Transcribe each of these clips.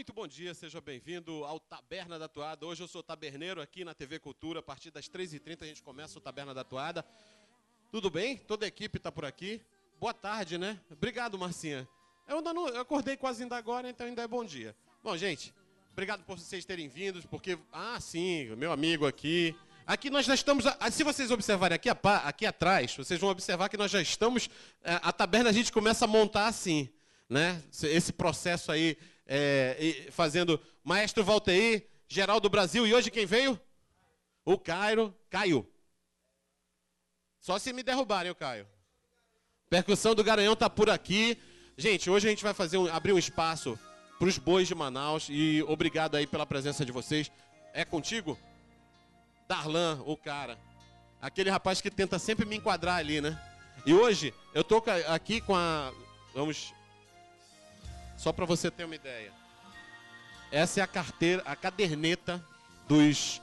Muito bom dia, seja bem-vindo ao Taberna da Toada. Hoje eu sou taberneiro aqui na TV Cultura. A partir das 3h30 a gente começa o Taberna da Toada. Tudo bem? Toda a equipe está por aqui. Boa tarde, né? Obrigado, Marcinha. Eu acordei quase ainda agora, então ainda é bom dia. Bom, gente, obrigado por vocês terem vindo, porque... Ah, sim, meu amigo aqui... Aqui nós já estamos... Se vocês observarem aqui atrás, vocês vão observar que nós já estamos... A taberna a gente começa a montar assim, né? Esse processo aí... fazendo Maestro Valteir, Geraldo Brasil, e hoje quem veio? O Caio. Só se me derrubarem, o Caio. Percussão do Garanhão tá por aqui. Gente, hoje a gente vai abrir um espaço para os bois de Manaus e obrigado aí pela presença de vocês. É contigo? Darlan, o cara. Aquele rapaz que tenta sempre me enquadrar ali, né? E hoje eu tô aqui com a... Vamos... Só para você ter uma ideia. Essa é a caderneta dos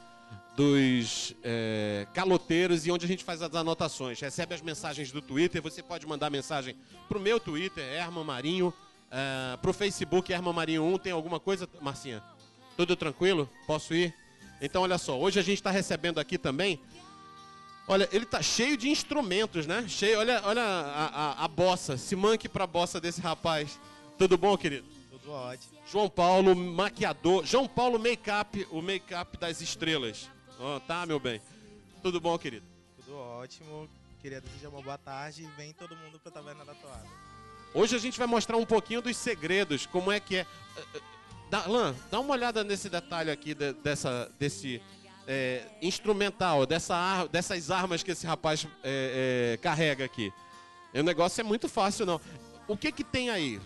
caloteiros e onde a gente faz as anotações. Recebe as mensagens do Twitter, você pode mandar mensagem para o meu Twitter, Herman Marinho, para o Facebook, Herman Marinho 1. Tem alguma coisa, Marcinha? Tudo tranquilo? Posso ir? Então, olha só, hoje a gente está recebendo aqui também... Olha, ele tá cheio de instrumentos, né? Olha a bossa, se manque para a bossa desse rapaz. Tudo bom, querido? Tudo ótimo. João Paulo, maquiador. João Paulo, make-up, o make-up das estrelas. Tá, meu bem? Tudo bom, querido? Tudo ótimo. Queria desejar uma boa tarde e vem todo mundo pra Taberna da Toada. Hoje a gente vai mostrar um pouquinho dos segredos, como é que é. Darlan, dá uma olhada nesse detalhe aqui desse instrumental, dessas armas que esse rapaz carrega aqui. O negócio é muito fácil, não. O que tem aí?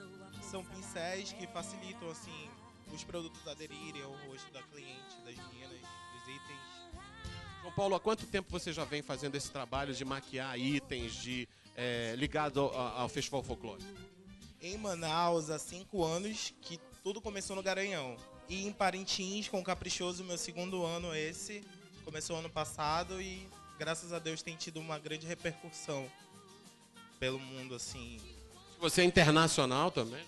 São pincéis que facilitam, assim, os produtos aderirem ao rosto da cliente, das meninas, dos itens. João Paulo, há quanto tempo você já vem fazendo esse trabalho de maquiar itens ligado ao Festival Folclore? Em Manaus, há 5 anos, que tudo começou no Garanhão. E em Parintins, com o Caprichoso, meu segundo ano esse, começou ano passado e, graças a Deus, tem tido uma grande repercussão pelo mundo, assim. Você é internacional também?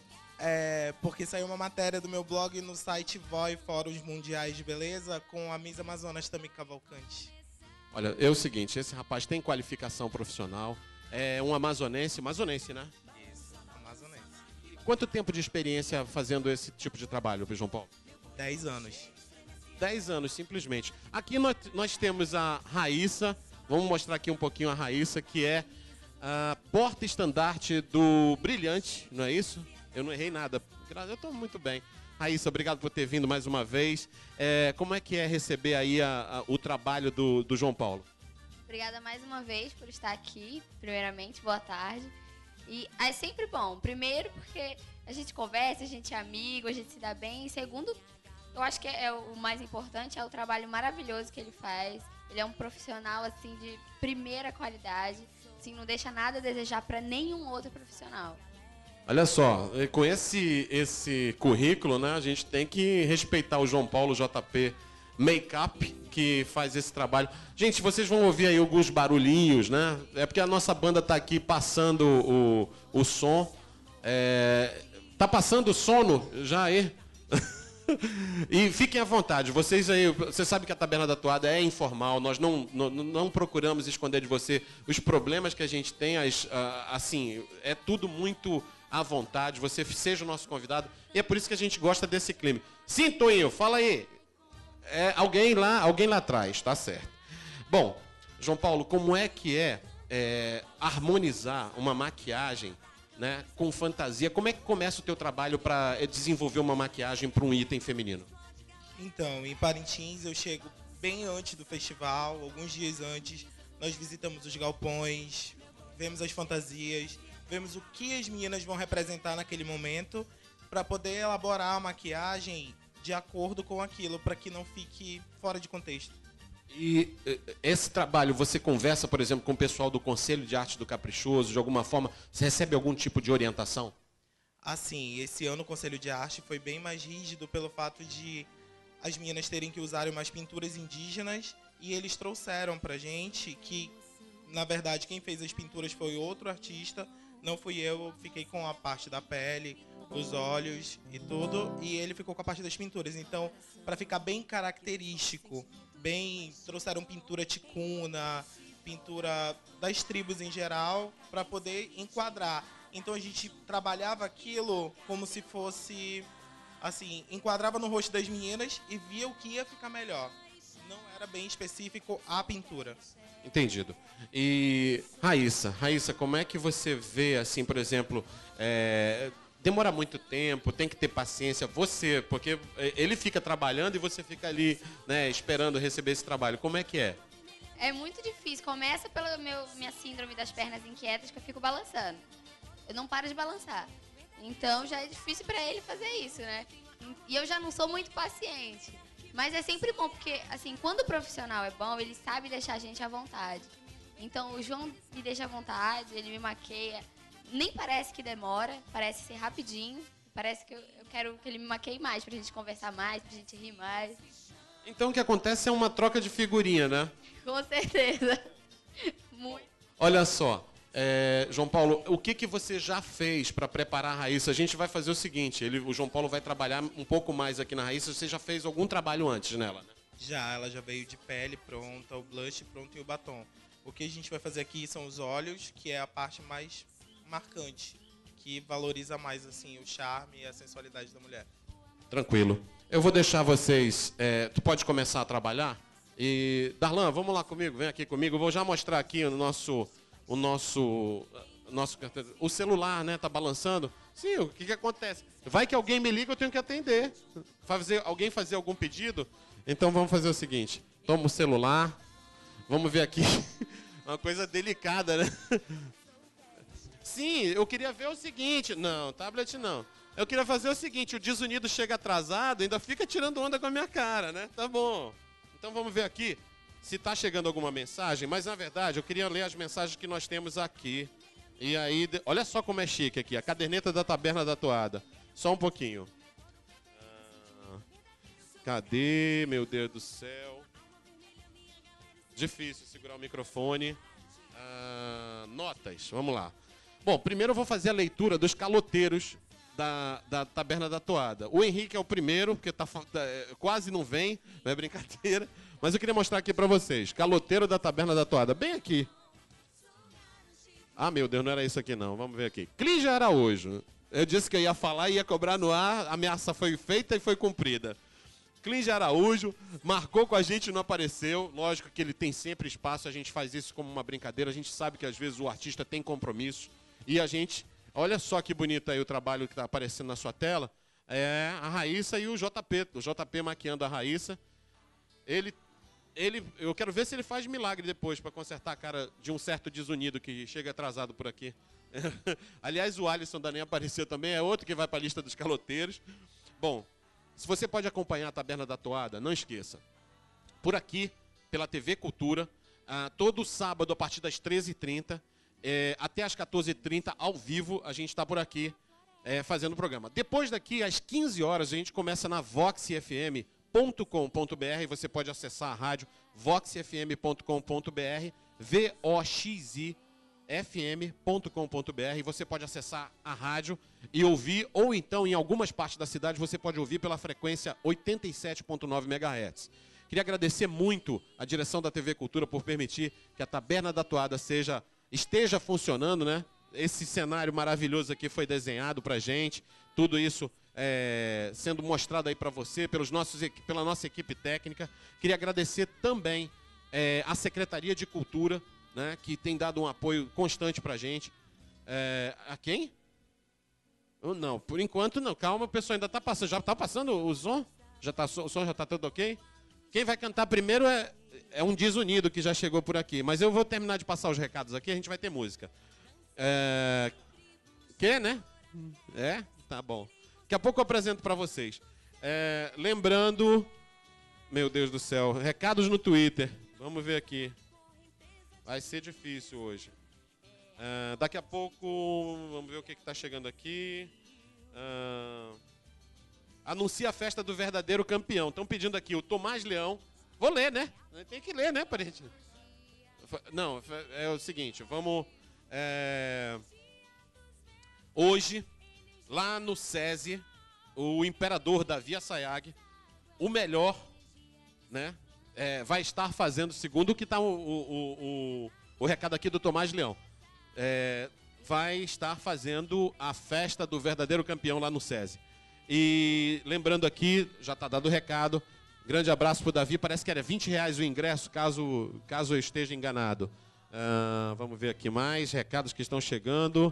Porque saiu uma matéria do meu blog no site VOI, Fóruns Mundiais de Beleza, com a Miss Amazonas Tami Cavalcante. Olha, é o seguinte, esse rapaz tem qualificação profissional, é um amazonense, né? Isso, amazonense. E quanto tempo de experiência fazendo esse tipo de trabalho, João Paulo? 10 anos. 10 anos, simplesmente. Aqui nós temos a Raíssa, vamos mostrar aqui um pouquinho a Raíssa, que é a porta-estandarte do Brilhante, não é isso? Eu não errei nada. Eu estou muito bem. Raíssa, obrigado por ter vindo mais uma vez. Como é que é receber aí o trabalho do João Paulo? Obrigada mais uma vez por estar aqui. Primeiramente, boa tarde. E é sempre bom. Primeiro, porque a gente conversa, a gente é amigo, a gente se dá bem. E segundo, eu acho que o mais importante é o trabalho maravilhoso que ele faz. Ele é um profissional, assim, de primeira qualidade. Assim, não deixa nada a desejar para nenhum outro profissional. Olha só, com esse currículo, né, a gente tem que respeitar o João Paulo JP Makeup, que faz esse trabalho. Gente, vocês vão ouvir aí alguns barulhinhos, né? É porque a nossa banda tá aqui passando o som. Tá passando o sono já aí? E fiquem à vontade, você sabe que a Taberna da Toada é informal, nós não procuramos esconder de você os problemas que a gente tem, assim, é tudo muito à vontade, você seja o nosso convidado, e é por isso que a gente gosta desse clima. Sim, Toinho, fala aí. Alguém lá atrás, tá certo. Bom, João Paulo, como é que harmonizar uma maquiagem, né, com fantasia? Como é que começa o teu trabalho para desenvolver uma maquiagem para um item feminino? Então, em Parintins eu chego bem antes do festival, alguns dias antes. Nós visitamos os galpões, vemos as fantasias, vemos o que as meninas vão representar naquele momento para poder elaborar a maquiagem de acordo com aquilo, para que não fique fora de contexto. E esse trabalho, você conversa, por exemplo, com o pessoal do Conselho de Arte do Caprichoso, de alguma forma, você recebe algum tipo de orientação? Assim, esse ano o Conselho de Arte foi bem mais rígido pelo fato de as meninas terem que usar umas pinturas indígenas e eles trouxeram pra gente que, na verdade, quem fez as pinturas foi outro artista, não fui eu fiquei com a parte da pele, os olhos e tudo, e ele ficou com a parte das pinturas. Então, para ficar bem característico, trouxeram pintura ticuna, pintura das tribos em geral, para poder enquadrar. Então a gente trabalhava aquilo como se fosse, assim, enquadrava no rosto das meninas e via o que ia ficar melhor. Não era bem específico a pintura. Entendido. E Raíssa, como é que você vê, assim, por exemplo, demora muito tempo, tem que ter paciência, porque ele fica trabalhando e você fica ali, né, esperando receber esse trabalho. Como é que é? É muito difícil. Começa pela minha síndrome das pernas inquietas, que eu fico balançando. Eu não paro de balançar. Então já é difícil pra ele fazer isso, né? E eu já não sou muito paciente. Mas é sempre bom, porque, assim, quando o profissional é bom, ele sabe deixar a gente à vontade. Então o João me deixa à vontade, ele me maqueia. Nem parece que demora, parece ser rapidinho. Parece que eu quero que ele me maqueie mais, pra gente conversar mais, pra gente rir mais. Então o que acontece é uma troca de figurinha, né? Com certeza. Muito. Olha só, João Paulo, o que você já fez para preparar a Raíssa? A gente vai fazer o seguinte, o João Paulo vai trabalhar um pouco mais aqui na Raíssa. Você já fez algum trabalho antes nela, né? Ela já veio de pele pronta, o blush pronto e o batom. O que a gente vai fazer aqui são os olhos, que é a parte mais marcante, que valoriza mais, assim, o charme e a sensualidade da mulher. Tranquilo. Eu vou deixar vocês... tu pode começar a trabalhar? E, Darlan, vamos lá comigo, vem aqui comigo. Eu vou já mostrar aqui o celular, né? Tá balançando. Sim, o que acontece? Vai que alguém me liga, eu tenho que atender. Alguém fazer algum pedido? Então vamos fazer o seguinte. Toma o celular. Vamos ver aqui. Uma coisa delicada, né? Sim, eu queria ver o seguinte. Não, tablet não. Eu queria fazer o seguinte, o desunido chega atrasado, ainda fica tirando onda com a minha cara, né? Tá bom. Então vamos ver aqui se está chegando alguma mensagem, mas na verdade eu queria ler as mensagens que nós temos aqui. E aí, olha só como é chique aqui, a caderneta da Taberna da Toada. Só um pouquinho. Cadê, meu Deus do céu? Difícil segurar o microfone. Notas, vamos lá. Bom, primeiro eu vou fazer a leitura dos caloteiros da Taberna da Toada. O Henrique é o primeiro, porque quase não vem, não é brincadeira. Mas eu queria mostrar aqui pra vocês. Caloteiro da Taberna da Toada, bem aqui. Ah, meu Deus, não era isso aqui não. Vamos ver aqui. Clígia Araújo. Eu disse que eu ia falar e ia cobrar no ar. A ameaça foi feita e foi cumprida. Clígia Araújo marcou com a gente e não apareceu. Lógico que ele tem sempre espaço. A gente faz isso como uma brincadeira. A gente sabe que às vezes o artista tem compromisso. E a gente... Olha só que bonito aí o trabalho que está aparecendo na sua tela. É a Raíssa e o JP. O JP maquiando a Raíssa. Eu quero ver se ele faz milagre depois para consertar a cara de um certo desunido que chega atrasado por aqui. Aliás, o Alisson da Nem apareceu também. É outro que vai para a lista dos caloteiros. Bom, se você pode acompanhar a Taberna da Toada, não esqueça. Por aqui, pela TV Cultura, todo sábado a partir das 13h30, até as 14h30, ao vivo, a gente está por aqui fazendo o programa. Depois daqui, às 15 horas, a gente começa na voxfm.com.br. Você pode acessar a rádio voxfm.com.br, voxfm.com.br. Você pode acessar a rádio e ouvir, ou então, em algumas partes da cidade, você pode ouvir pela frequência 87.9 MHz. Queria agradecer muito a direção da TV Cultura por permitir que a Taberna da Toada esteja funcionando, né? Esse cenário maravilhoso aqui foi desenhado pra gente, tudo isso sendo mostrado aí para você, pela nossa equipe técnica. Queria agradecer também a Secretaria de Cultura, né, que tem dado um apoio constante pra gente. A quem? Não, por enquanto não. Calma, o pessoal ainda está passando. Já está passando o som? O som já está tudo ok? Quem vai cantar primeiro é um desunido que já chegou por aqui. Mas eu vou terminar de passar os recados aqui, a gente vai ter música. Quer, né? Tá bom. Daqui a pouco eu apresento para vocês. Lembrando... Meu Deus do céu. Recados no Twitter. Vamos ver aqui. Vai ser difícil hoje. Daqui a pouco... Vamos ver o que está chegando aqui. Anuncia a festa do verdadeiro campeão. Estão pedindo aqui o Tomás Leão. Vou ler, né? Tem que ler, né, parente? Não, é o seguinte. Vamos... Hoje, lá no SESI, o imperador Davi Assayag, o melhor, né, vai estar fazendo, segundo o que está o recado aqui do Tomás Leão, vai estar fazendo a festa do verdadeiro campeão lá no SESI. E lembrando aqui, já está dado o recado, grande abraço para o Davi, parece que era R$20 o ingresso, caso eu esteja enganado. Vamos ver aqui mais recados que estão chegando.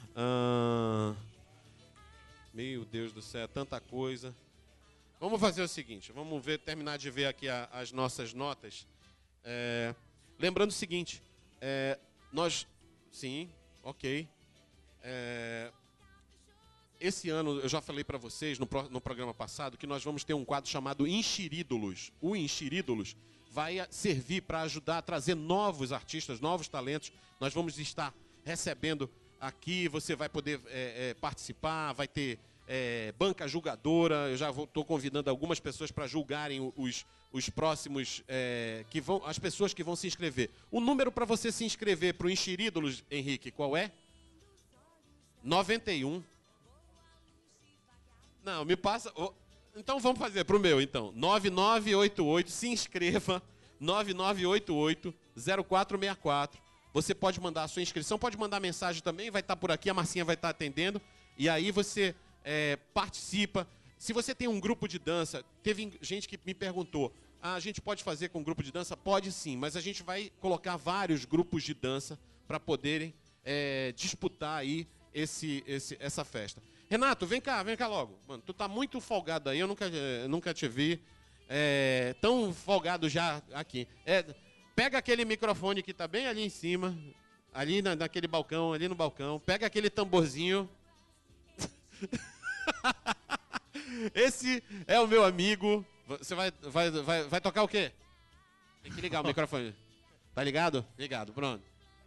Meu Deus do céu, tanta coisa. Vamos fazer o seguinte, vamos terminar de ver aqui as nossas notas. Lembrando o seguinte, sim, ok. Esse ano, eu já falei para vocês no programa passado que nós vamos ter um quadro chamado Enxerídolos. O Enxerídolos vai servir para ajudar a trazer novos artistas, novos talentos. Nós vamos estar recebendo aqui, você vai poder participar, vai ter banca julgadora. Eu já estou convidando algumas pessoas para julgarem os próximos, as pessoas que vão se inscrever. O número para você se inscrever para o Enxerídolos, Henrique, qual é? 91. Não, me passa... Então vamos fazer para o meu, então. 9988, se inscreva, 9988-0464. Você pode mandar a sua inscrição, pode mandar mensagem também, vai estar por aqui, a Marcinha vai estar atendendo. E aí você participa. Se você tem um grupo de dança, teve gente que me perguntou, a gente pode fazer com um grupo de dança? Pode sim, mas a gente vai colocar vários grupos de dança para poderem disputar aí essa festa. Renato, vem cá logo. Mano, tu tá muito folgado aí, eu nunca te vi tão folgado já aqui. Pega aquele microfone que tá bem ali em cima, ali naquele balcão, ali no balcão. Pega aquele tamborzinho. Esse é o meu amigo. Você vai tocar o quê? Tem que ligar o microfone. Tá ligado? Ligado, pronto.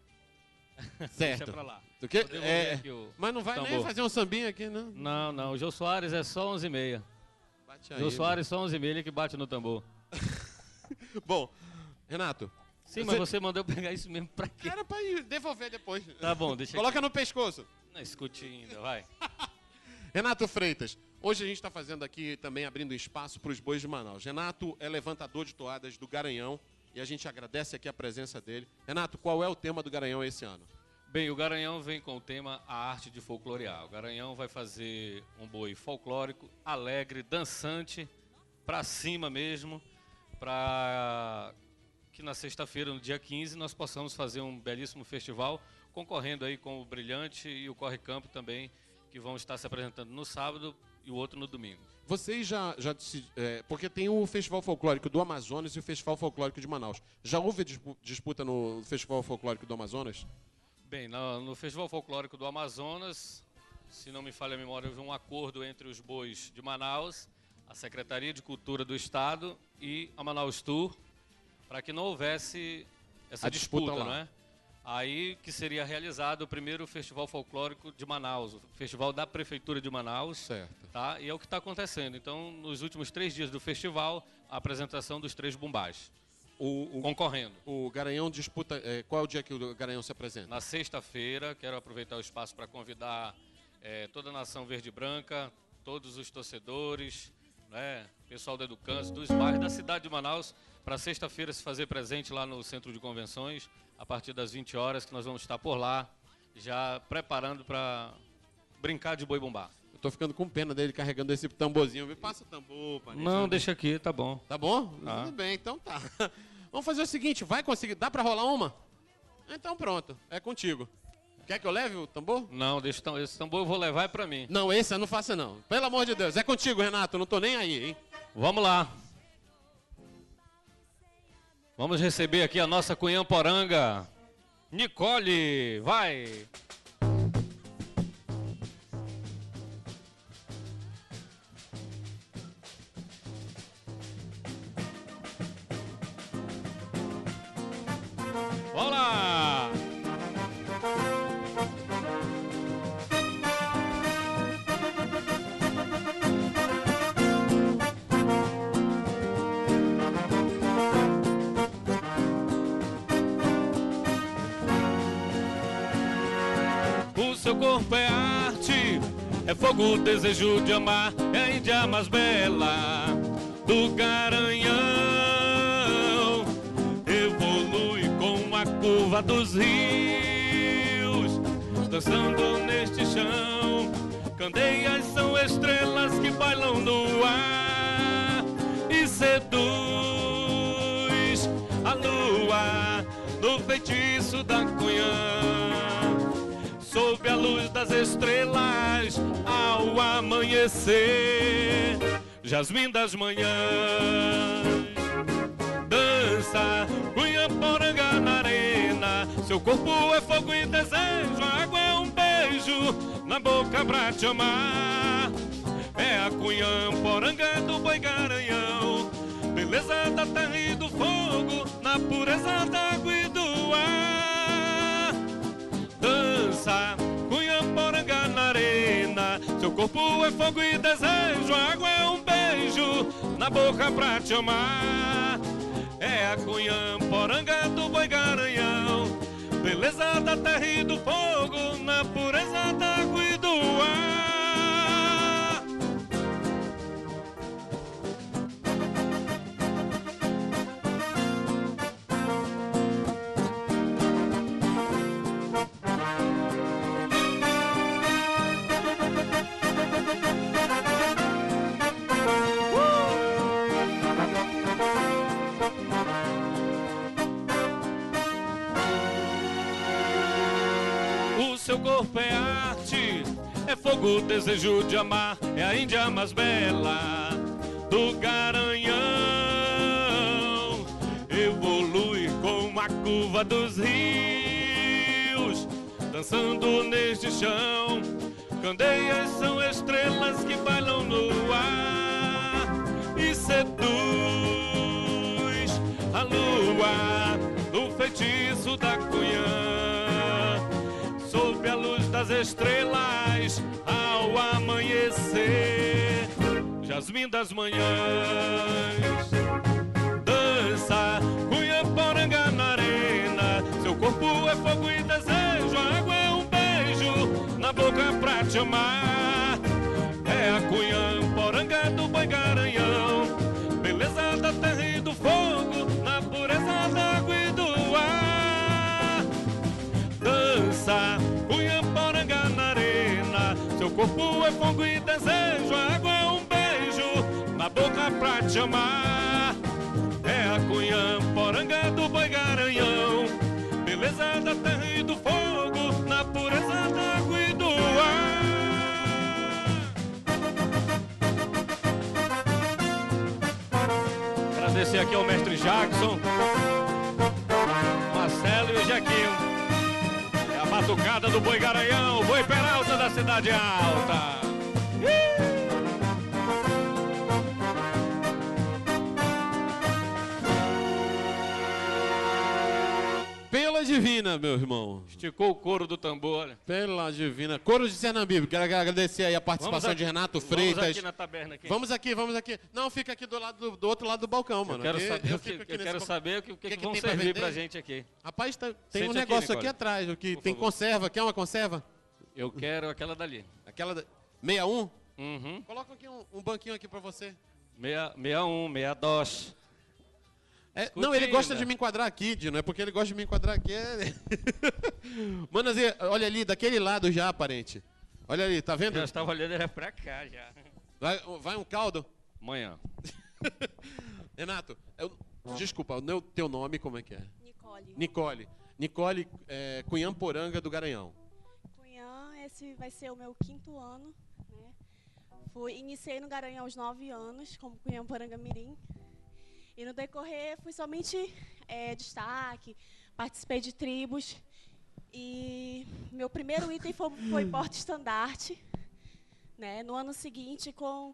Certo. Deixa pra lá. Do quê? Mas não vai nem fazer um sambinha aqui, não? Não. O Jô Soares é só 11h30. Bate aí. Jô Soares só 11h30, ele que bate no tambor. Bom, Renato. Sim, mas você mandou eu pegar isso mesmo pra quê? Era pra devolver depois. Tá bom, deixa Coloca no pescoço. Não escute ainda, vai. Renato Freitas, hoje a gente está fazendo aqui também, abrindo espaço para os bois de Manaus. Renato é levantador de toadas do Garanhão e a gente agradece aqui a presença dele. Renato, qual é o tema do Garanhão esse ano? Bem, o Garanhão vem com o tema A Arte de Folclorear. O Garanhão vai fazer um boi folclórico, alegre, dançante, pra cima mesmo, para que na sexta-feira, no dia 15, nós possamos fazer um belíssimo festival, concorrendo aí com o Brilhante e o Corre Campo também, que vão estar se apresentando no sábado e o outro no domingo. Vocês porque tem o Festival Folclórico do Amazonas e o Festival Folclórico de Manaus. Já houve disputa no Festival Folclórico do Amazonas? Bem, no Festival Folclórico do Amazonas, se não me falha a memória, houve um acordo entre os bois de Manaus, a Secretaria de Cultura do Estado e a Manaus Tour, para que não houvesse essa disputa, não é? Aí que seria realizado o primeiro Festival Folclórico de Manaus, o Festival da Prefeitura de Manaus. Certo. Tá? E é o que está acontecendo. Então, nos últimos 3 dias do festival, a apresentação dos 3 bumbás. Concorrendo. O Garanhão disputa... qual é o dia que o Garanhão se apresenta? Na sexta-feira, quero aproveitar o espaço para convidar toda a nação verde e branca, todos os torcedores, né, pessoal da Educância, dos bairros da cidade de Manaus, para sexta-feira se fazer presente lá no Centro de Convenções, a partir das 20 horas, que nós vamos estar por lá, já preparando para brincar de boi bumbá. Eu tô ficando com pena dele carregando esse tamborzinho. Me passa o tambor, pai. Não, deixa aqui, tá bom. Tá bom? Ah. Tudo bem, então tá. Vamos fazer o seguinte, vai conseguir... Dá pra rolar uma? Então pronto, é contigo. Quer que eu leve o tambor? Não, deixa esse tambor eu vou levar é pra mim. Não, esse eu não faço não. Pelo amor de Deus, é contigo, Renato, eu não tô nem aí, hein? Vamos lá. Vamos receber aqui a nossa cunhamporanga, Nicole, vai! Vamos lá! O seu corpo é arte, é fogo o desejo de amar, é a índia mais bela do Garanhão. Evolui com a curva dos rios, dançando neste chão. Candeias são estrelas que bailam no ar e seduz a lua no feitiço da Cunhã. Sob a luz das estrelas ao amanhecer, jasmim das manhãs. Dança Cunhamporanga na arena, seu corpo é fogo e desejo, a água é um beijo na boca pra te amar. É a Cunhamporanga do Boi Garanhão, beleza da terra e do fogo, na pureza da água e do ar. Dança Cunhamporanga na arena, seu corpo é fogo e desejo, a água é um beijo na boca pra te amar. É a Cunhamporanga do Boi Garanhão, beleza da terra e do fogo, na pureza da água e do ar. Seu corpo é arte, é fogo, desejo de amar, é a índia mais bela do Garanhão. Evolui com a curva dos rios, dançando neste chão. Candeias são estrelas que bailam no ar e seduz a lua no feitiço da Cunhã. Sob a luz das estrelas ao amanhecer, jasmim das manhãs. Dança Cunhamporanga na arena, seu corpo é fogo e desejo, a água é um beijo na boca pra te amar. É a Cunhamporanga do Boi Garanhão, beleza da terra e do fogo, na pureza da água e do ar. Dança Cunhamporanga na arena, seu corpo é fogo e desejo, a água é um beijo na boca pra te amar. É a Cunhamporanga do Boi Garanhão, beleza da terra e do fogo, na pureza da água e do ar. Agradecer aqui ao mestre Jackson, Marcelo e o Jequinho. É a batucada do Boi Garanhão, Boi Peralta da Cidade Alta. Pela divina, meu irmão. Esticou o couro do tambor. Pela divina. Coro de Cernambibe. Quero agradecer aí a participação de Renato Freitas. Vamos aqui na taberna aqui. Vamos aqui. Não, fica aqui do outro lado do balcão, mano. Eu quero saber o que vão servir pra gente aqui. Rapaz, tem Sente um negócio aqui aqui atrás. Tem favor. Conserva. Quer uma conserva? Eu quero aquela dali. Aquela 61? Uhum. Coloca aqui um banquinho aqui pra você. 61, 62. Não, ele gosta de me enquadrar aqui, Dino. É porque ele gosta de me enquadrar aqui. Mano, olha ali, daquele lado já, parente. Olha ali, tá vendo? Já estava olhando, era pra cá já. Vai um caldo? Amanhã. Renato, desculpa, o teu nome como é que é? Nicole. Nicole Cunhamporanga do Garanhão. Cunhã, esse vai ser o meu 5º ano, né? Iniciei no Garanhão aos 9 anos, como Cunhamporanga Mirim. E no decorrer fui somente destaque, participei de tribos. E meu primeiro item foi porta-estandarte, né? No ano seguinte,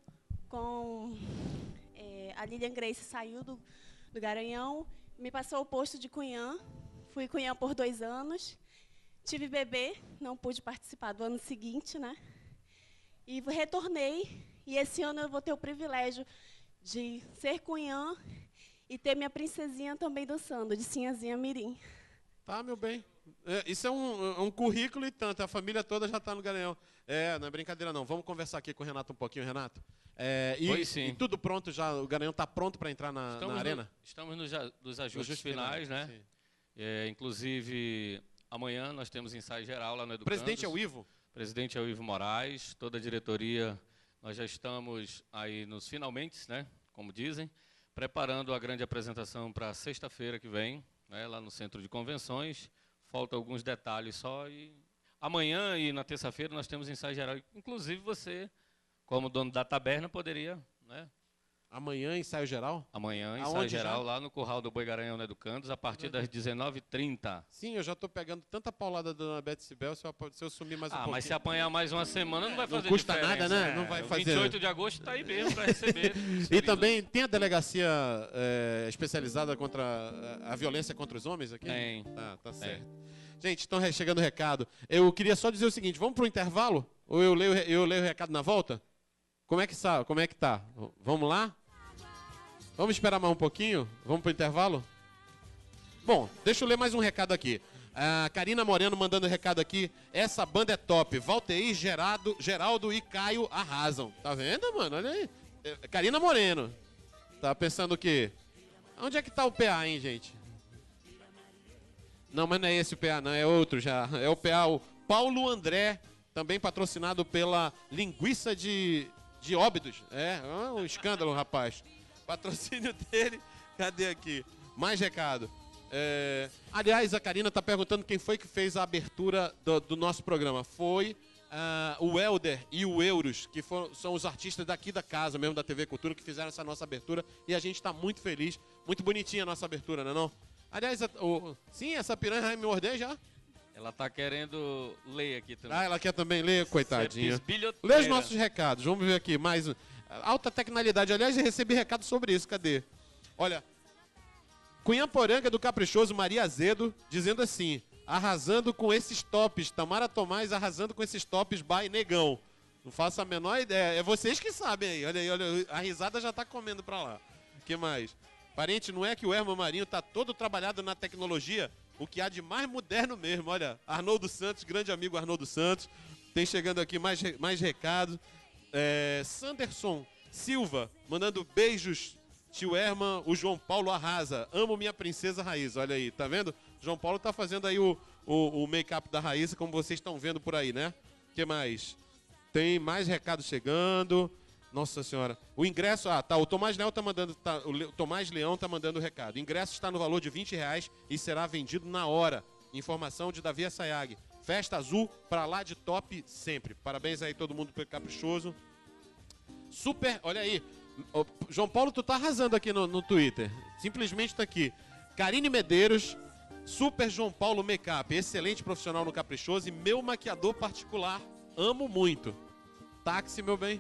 a Lilian Grace saiu do Garanhão, me passou o posto de Cunhã. Fui Cunhã por 2 anos. Tive bebê, não pude participar do ano seguinte, né? E retornei. E esse ano eu vou ter o privilégio de ser Cunhã e ter minha princesinha também dançando, de Sinhazinha Mirim. Tá, meu bem. Isso é um currículo e tanto. A família toda já está no Garanhão. Não é brincadeira não. Vamos conversar aqui com o Renato um pouquinho, Renato. Sim. E tudo pronto já? O Garanhão está pronto para entrar na arena? Estamos nos ajustes finais, né? Inclusive, amanhã nós temos ensaio geral lá no Educandos. O presidente é o Ivo? O presidente é o Ivo Moraes. Toda a diretoria, nós já estamos aí nos finalmente, né? Como dizem, preparando a grande apresentação para sexta-feira que vem, né, lá no Centro de Convenções. Faltam alguns detalhes só. E amanhã e na terça-feira nós temos ensaio geral. Inclusive você, como dono da taberna, poderia... né? Amanhã, ensaio geral? Amanhã, ensaio geral, lá no Curral do Boi Garanhão, no Educandos, a partir das 19h30. Sim, eu já estou pegando tanta paulada da Dona Beth Sibel, se eu sumir mais um pouquinho. Mas se apanhar mais uma semana, não vai fazer diferença. Não custa diferença, nada, né? Não vai fazer. 28 de agosto está aí mesmo para receber. E também tem a delegacia especializada contra a violência contra os homens aqui? Tem. Tá certo. Gente, estão chegando o recado. Eu queria só dizer o seguinte, vamos para o intervalo? Ou eu leio o recado na volta? Como é que tá? Vamos lá? Vamos esperar mais um pouquinho? Vamos para o intervalo? Bom, deixa eu ler mais um recado aqui. A Karina Moreno mandando recado aqui. Essa banda é top. Valteir, Geraldo e Caio arrasam. Tá vendo, mano? Olha aí. Karina Moreno. Tá pensando o quê? Onde é que tá o PA, hein, gente? Não, mas não é esse o PA, não. É outro já. É o PA, o Paulo André. Também patrocinado pela Linguiça de Óbidos. Um escândalo, rapaz. Patrocínio dele. Cadê aqui? Mais recado. Aliás, a Karina está perguntando quem foi que fez a abertura do nosso programa. Foi o Helder e o Euros, que são os artistas daqui da casa, mesmo da TV Cultura, que fizeram essa nossa abertura. E a gente está muito feliz. Muito bonitinha a nossa abertura, não é não? Aliás, sim, essa piranha vai me morder já? Ela está querendo ler aqui também. Ela quer também ler, coitadinha. Lê Lê os nossos recados. Vamos ver aqui. Mais alta tecnalidade. Aliás, eu recebi recado sobre isso. Cadê? Olha, Cunhamporanga do Caprichoso, Maria Azedo, dizendo assim, arrasando com esses tops. Tamara Tomás arrasando com esses tops, by Negão. Não faço a menor ideia. É vocês que sabem aí. Olha aí, olha. A risada já tá comendo pra lá. O que mais? Parente, não é que o Herman Marinho tá todo trabalhado na tecnologia? O que há de mais moderno mesmo. Olha, Arnoldo Santos, grande amigo Arnoldo Santos. Tem chegando aqui mais recados. Sanderson Silva, mandando beijos. Tio Herman, o João Paulo arrasa. Amo minha princesa Raíssa. Olha aí, tá vendo? João Paulo tá fazendo aí o make-up da Raíssa, como vocês estão vendo por aí, né? O que mais? Tem mais recados chegando. Nossa Senhora. O ingresso, o Tomás Leão tá mandando, o Tomás Leão tá mandando o recado. O ingresso está no valor de R$20 e será vendido na hora. Informação de Davi Assayag. Festa Azul, pra lá de top sempre. Parabéns aí todo mundo pelo caprichoso. Super, olha aí. João Paulo, tu tá arrasando aqui no Twitter. Simplesmente tá aqui. Karine Medeiros, Super João Paulo Makeup. Excelente profissional no caprichoso e meu maquiador particular. Amo muito. Táxi, meu bem.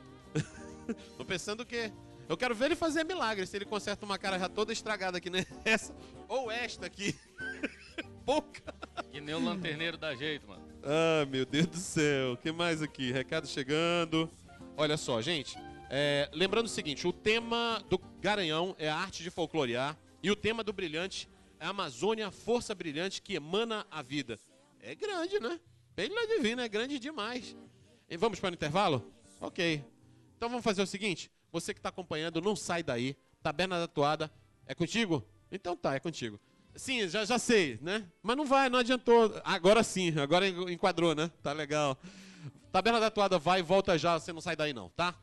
Tô pensando o quê? Eu quero ver ele fazer milagre. Se ele conserta uma cara já toda estragada aqui, né? Essa ou esta aqui. Pouca. Que nem o lanterneiro dá jeito, mano. Ah, meu Deus do céu. O que mais aqui? Recado chegando. Olha só, gente. Lembrando o seguinte, o tema do Garanhão é a arte de folclorear e o tema do Brilhante é a Amazônia, força brilhante que emana a vida. É grande, né? Pelo divino, é grande demais. E vamos para o intervalo? Ok. Então vamos fazer o seguinte, você que está acompanhando, não sai daí. Taberna da Toada, é contigo? Então tá, é contigo. Sim, já sei, né? Mas não adiantou. Agora sim, agora enquadrou, né? Tá legal. Taberna da Toada vai e volta já, você não sai daí não, tá?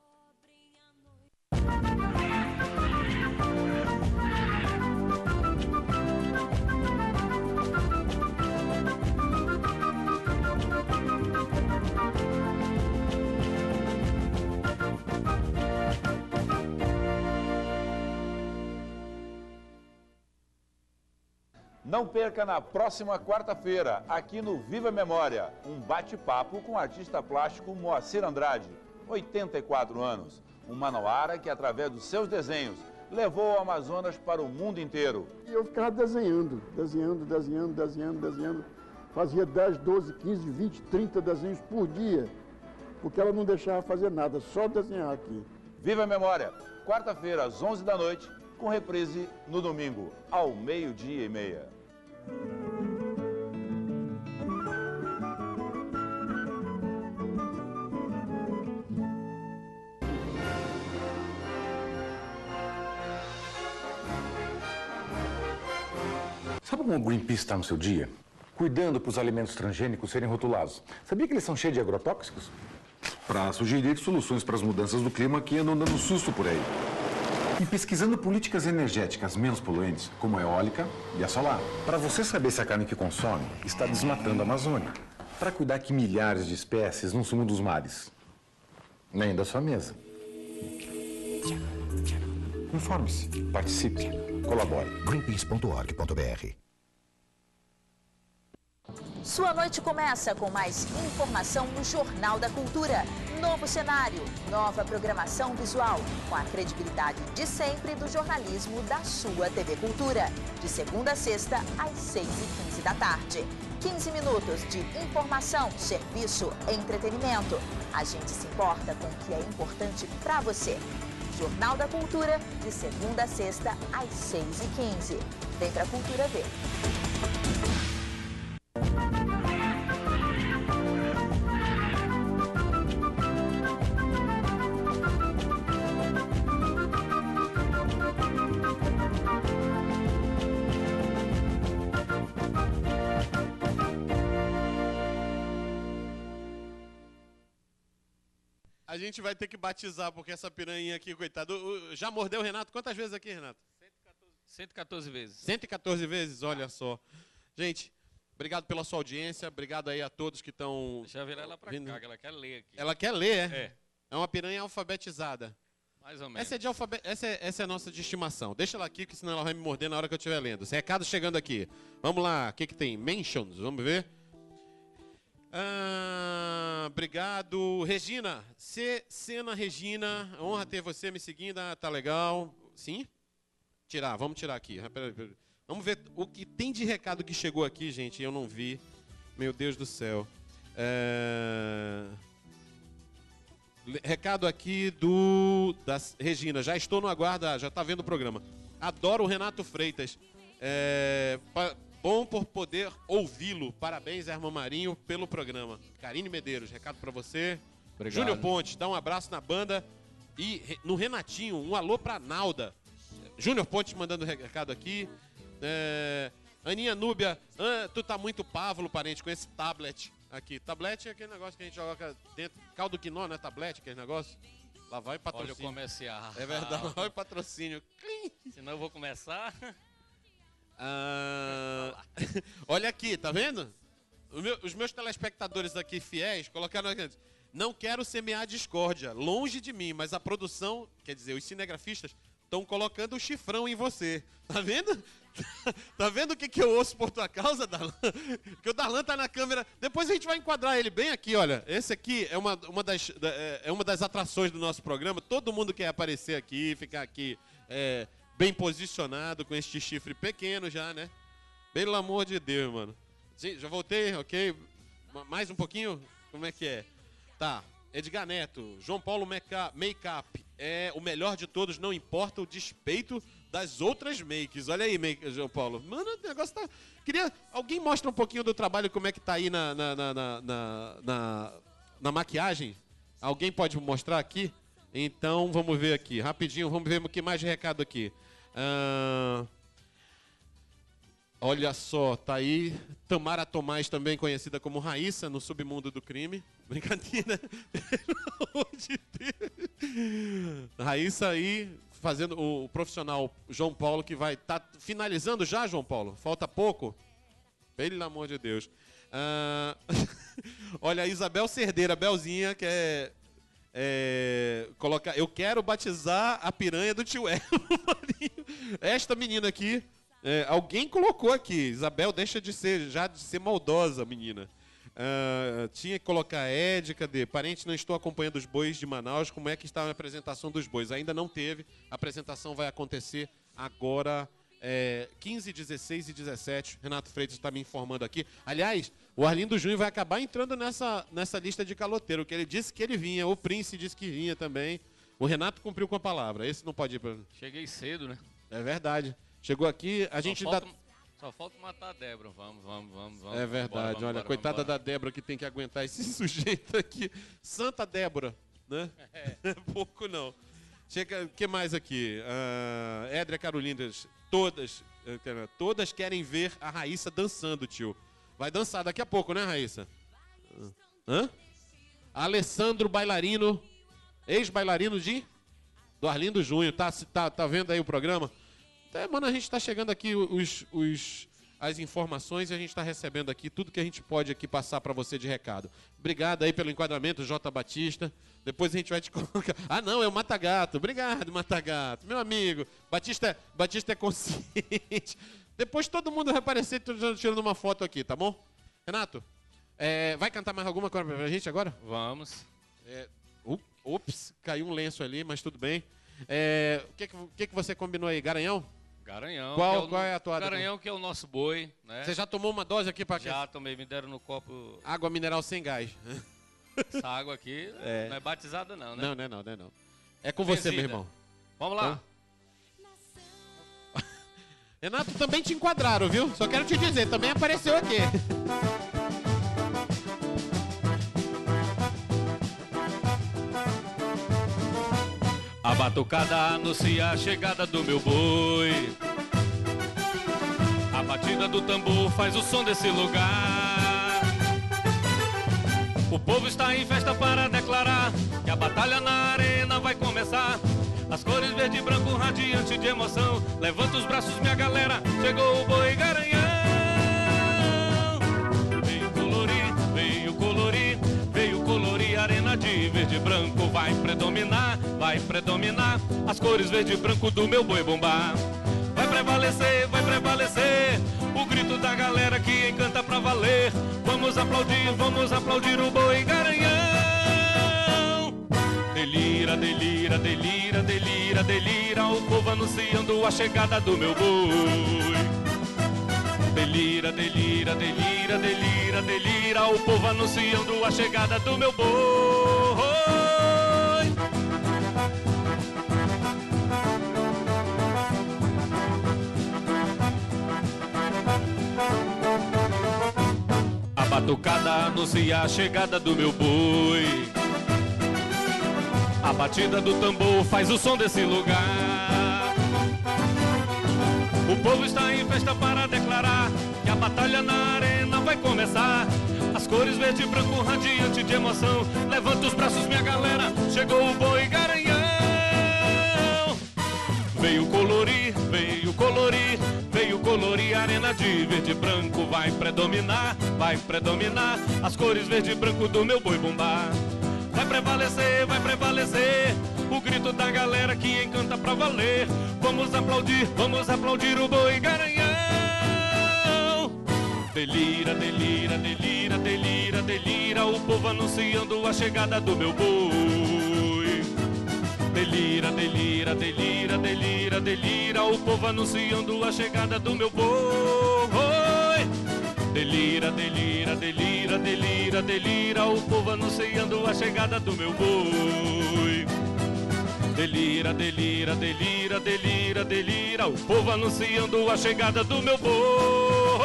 Não perca na próxima quarta-feira, aqui no Viva Memória, um bate-papo com o artista plástico Moacir Andrade, 84 anos. Um manauara que, através dos seus desenhos, levou o Amazonas para o mundo inteiro. E eu ficava desenhando. Fazia 10, 12, 15, 20, 30 desenhos por dia, porque ela não deixava fazer nada, só desenhar aqui. Viva Memória, quarta-feira às 11 da noite, com reprise no domingo, ao 12:30. Sabe como o Greenpeace está no seu dia? Cuidando para os alimentos transgênicos serem rotulados. Sabia que eles são cheios de agrotóxicos? Para sugerir soluções para as mudanças do clima que andam dando susto por aí. E pesquisando políticas energéticas menos poluentes, como a eólica e a solar. Para você saber se a carne que consome está desmatando a Amazônia. Para cuidar que milhares de espécies não sumam dos mares. Nem da sua mesa. Informe-se, participe, colabore. Greenpeace.org.br. Sua noite começa com mais informação no Jornal da Cultura. Novo cenário, nova programação visual, com a credibilidade de sempre do jornalismo da sua TV Cultura. De segunda a sexta, às 6h15 da tarde. 15 minutos de informação, serviço, entretenimento. A gente se importa com o que é importante para você. Jornal da Cultura, de segunda a sexta, às 6h15. Vem pra Cultura ver. A gente vai ter que batizar, porque essa piranha aqui, coitado, já mordeu o Renato quantas vezes aqui, Renato? 114 vezes. 114 vezes, olha só. Gente, obrigado pela sua audiência, obrigado aí a todos que estão... Deixa eu virar ela pra cá, que ela quer ler aqui. Ela quer ler, é? É. É uma piranha alfabetizada. Mais ou menos. Essa é a nossa de estimação. Deixa ela aqui, que senão ela vai me morder na hora que eu estiver lendo. Esse recado chegando aqui. Vamos lá, o que tem? Mentions, vamos ver. Obrigado. Regina, Cena Regina, honra ter você me seguindo, tá legal. Sim? Vamos tirar aqui. Vamos ver o que tem de recado que chegou aqui, gente, eu não vi. Meu Deus do céu. Recado aqui da Regina, já estou no aguardo, já está vendo o programa. Adoro o Renato Freitas. Bom por poder ouvi-lo. Parabéns, Herman Marinho, pelo programa. Karine Medeiros, recado para você. Obrigado. Júnior Pontes, dá um abraço na banda. E no Renatinho, um alô pra Nalda. Júnior Pontes mandando recado aqui. Aninha Núbia, tu tá muito pávulo, parente, com esse tablet aqui. Tablet é aquele negócio que a gente joga dentro. Caldo quinó, não é tablet, aquele negócio? Lá vai patrocínio. Olha o comercial. É verdade, lá vai patrocínio. Senão eu vou começar... Olha aqui, tá vendo? Os meus telespectadores aqui fiéis colocaram aqui: não quero semear discórdia, longe de mim, mas a produção, quer dizer, os cinegrafistas, estão colocando o chifrão em você. Tá vendo? Tá vendo o que eu ouço por tua causa, Darlan? Que o Darlan tá na câmera. Depois a gente vai enquadrar ele bem aqui, olha. Esse aqui é uma das atrações do nosso programa. Todo mundo quer aparecer aqui, ficar aqui... bem posicionado, com este chifre pequeno já, né? Pelo amor de Deus, mano. Já voltei, ok? Mais um pouquinho? Como é que é? Tá. Negativo Neto, João Paulo Makeup é o melhor de todos, não importa o despeito das outras makes. Olha aí, João Paulo. Mano, o negócio tá... Alguém mostra um pouquinho do trabalho, como é que tá aí na maquiagem? Alguém pode mostrar aqui? Então, vamos ver aqui, rapidinho, vamos ver o que mais de recado aqui. Olha só, tá aí Tamara Tomás, também conhecida como Raíssa, no submundo do crime. Brincadeira. Pelo amor de Deus. Raíssa aí, fazendo o profissional João Paulo, que vai estar finalizando já, João Paulo? Falta pouco? Pelo amor de Deus. Olha, a Isabel Cerdeira, Belzinha, que colocar, eu quero batizar a piranha do tio Elo. Esta menina aqui, alguém colocou aqui, Isabel, deixa de ser maldosa, menina. Tinha que colocar cadê? Parente, não estou acompanhando os bois de Manaus, como é que está a apresentação dos bois? Ainda não teve, a apresentação vai acontecer agora, 15, 16 e 17, Renato Freitas está me informando aqui. Aliás, o Arlindo Júnior vai acabar entrando nessa lista de caloteiro, que ele disse que ele vinha, o Prince disse que vinha também. O Renato cumpriu com a palavra, esse não pode ir para... Cheguei cedo, né? É verdade. Chegou aqui, a gente dá... Só falta matar a Débora, vamos. É verdade, vamos, coitada da Débora que tem que aguentar esse sujeito aqui. Santa Débora, né? É pouco não. Chega, o que mais aqui? Édria Carolindas, todas querem ver a Raíssa dançando, tio. Vai dançar daqui a pouco, né, Raíssa? Hã? Alessandro Bailarino, ex-bailarino do Arlindo Júnior. Tá vendo aí o programa? Mano, a gente está chegando aqui as informações e a gente está recebendo aqui tudo que a gente pode aqui passar para você de recado. Obrigado aí pelo enquadramento, J. Batista. Depois a gente vai te colocar. Ah, não, é o Matagato. Obrigado, Matagato. Meu amigo. Batista é consciente. Depois todo mundo vai aparecer tirando uma foto aqui, tá bom? Renato, vai cantar mais alguma coisa pra gente agora? Vamos. Ups, caiu um lenço ali, mas tudo bem. O que você combinou aí? Garanhão? Garanhão. Qual é a tua? Garanhão, que é o nosso boi, né? Você já tomou uma dose aqui para quê? Já tomei, me deram no copo. Água mineral sem gás. Essa água aqui não é batizada não, né? Não. É com você, meu irmão. Vamos lá. Então... Renato, também te enquadraram, viu? Só quero te dizer, também apareceu aqui. A batucada anuncia a chegada do meu boi. A batida do tambor faz o som desse lugar. O povo está em festa para declarar que a batalha na arena vai começar. As cores verde e branco radiante de emoção. Levanta os braços, minha galera, chegou o boi Garanhão. Veio colorir, veio colorir, veio colorir. Arena de verde e branco vai predominar, vai predominar. As cores verde e branco do meu boi bumbá. Vai prevalecer o grito da galera que encanta pra valer. Vamos aplaudir o boi Garanhão. Delira, delira, delira, delira, delira, o povo anunciando a chegada do meu boi. Delira, delira, delira, delira, delira, o povo anunciando a chegada do meu boi. A batucada anuncia a chegada do meu boi. A batida do tambor faz o som desse lugar. O povo está em festa para declarar que a batalha na arena vai começar. As cores verde e branco radiante de emoção. Levanta os braços, minha galera, chegou o boi Garanhão. Veio colorir, veio colorir, veio colorir. Arena de verde e branco vai predominar, vai predominar. As cores verde e branco do meu boi bumbá. Vai prevalecer o grito da galera que encanta pra valer. Vamos aplaudir o boi Garanhão. Delira, delira, delira, delira, delira, o povo anunciando a chegada do meu boi. Delira, delira, delira, delira, delira, o povo anunciando a chegada do meu boi. Delira, delira, delira, delira, delira, o povo anunciando a chegada do meu boi. Delira, delira, delira, delira, delira, o povo anunciando a chegada do meu boi.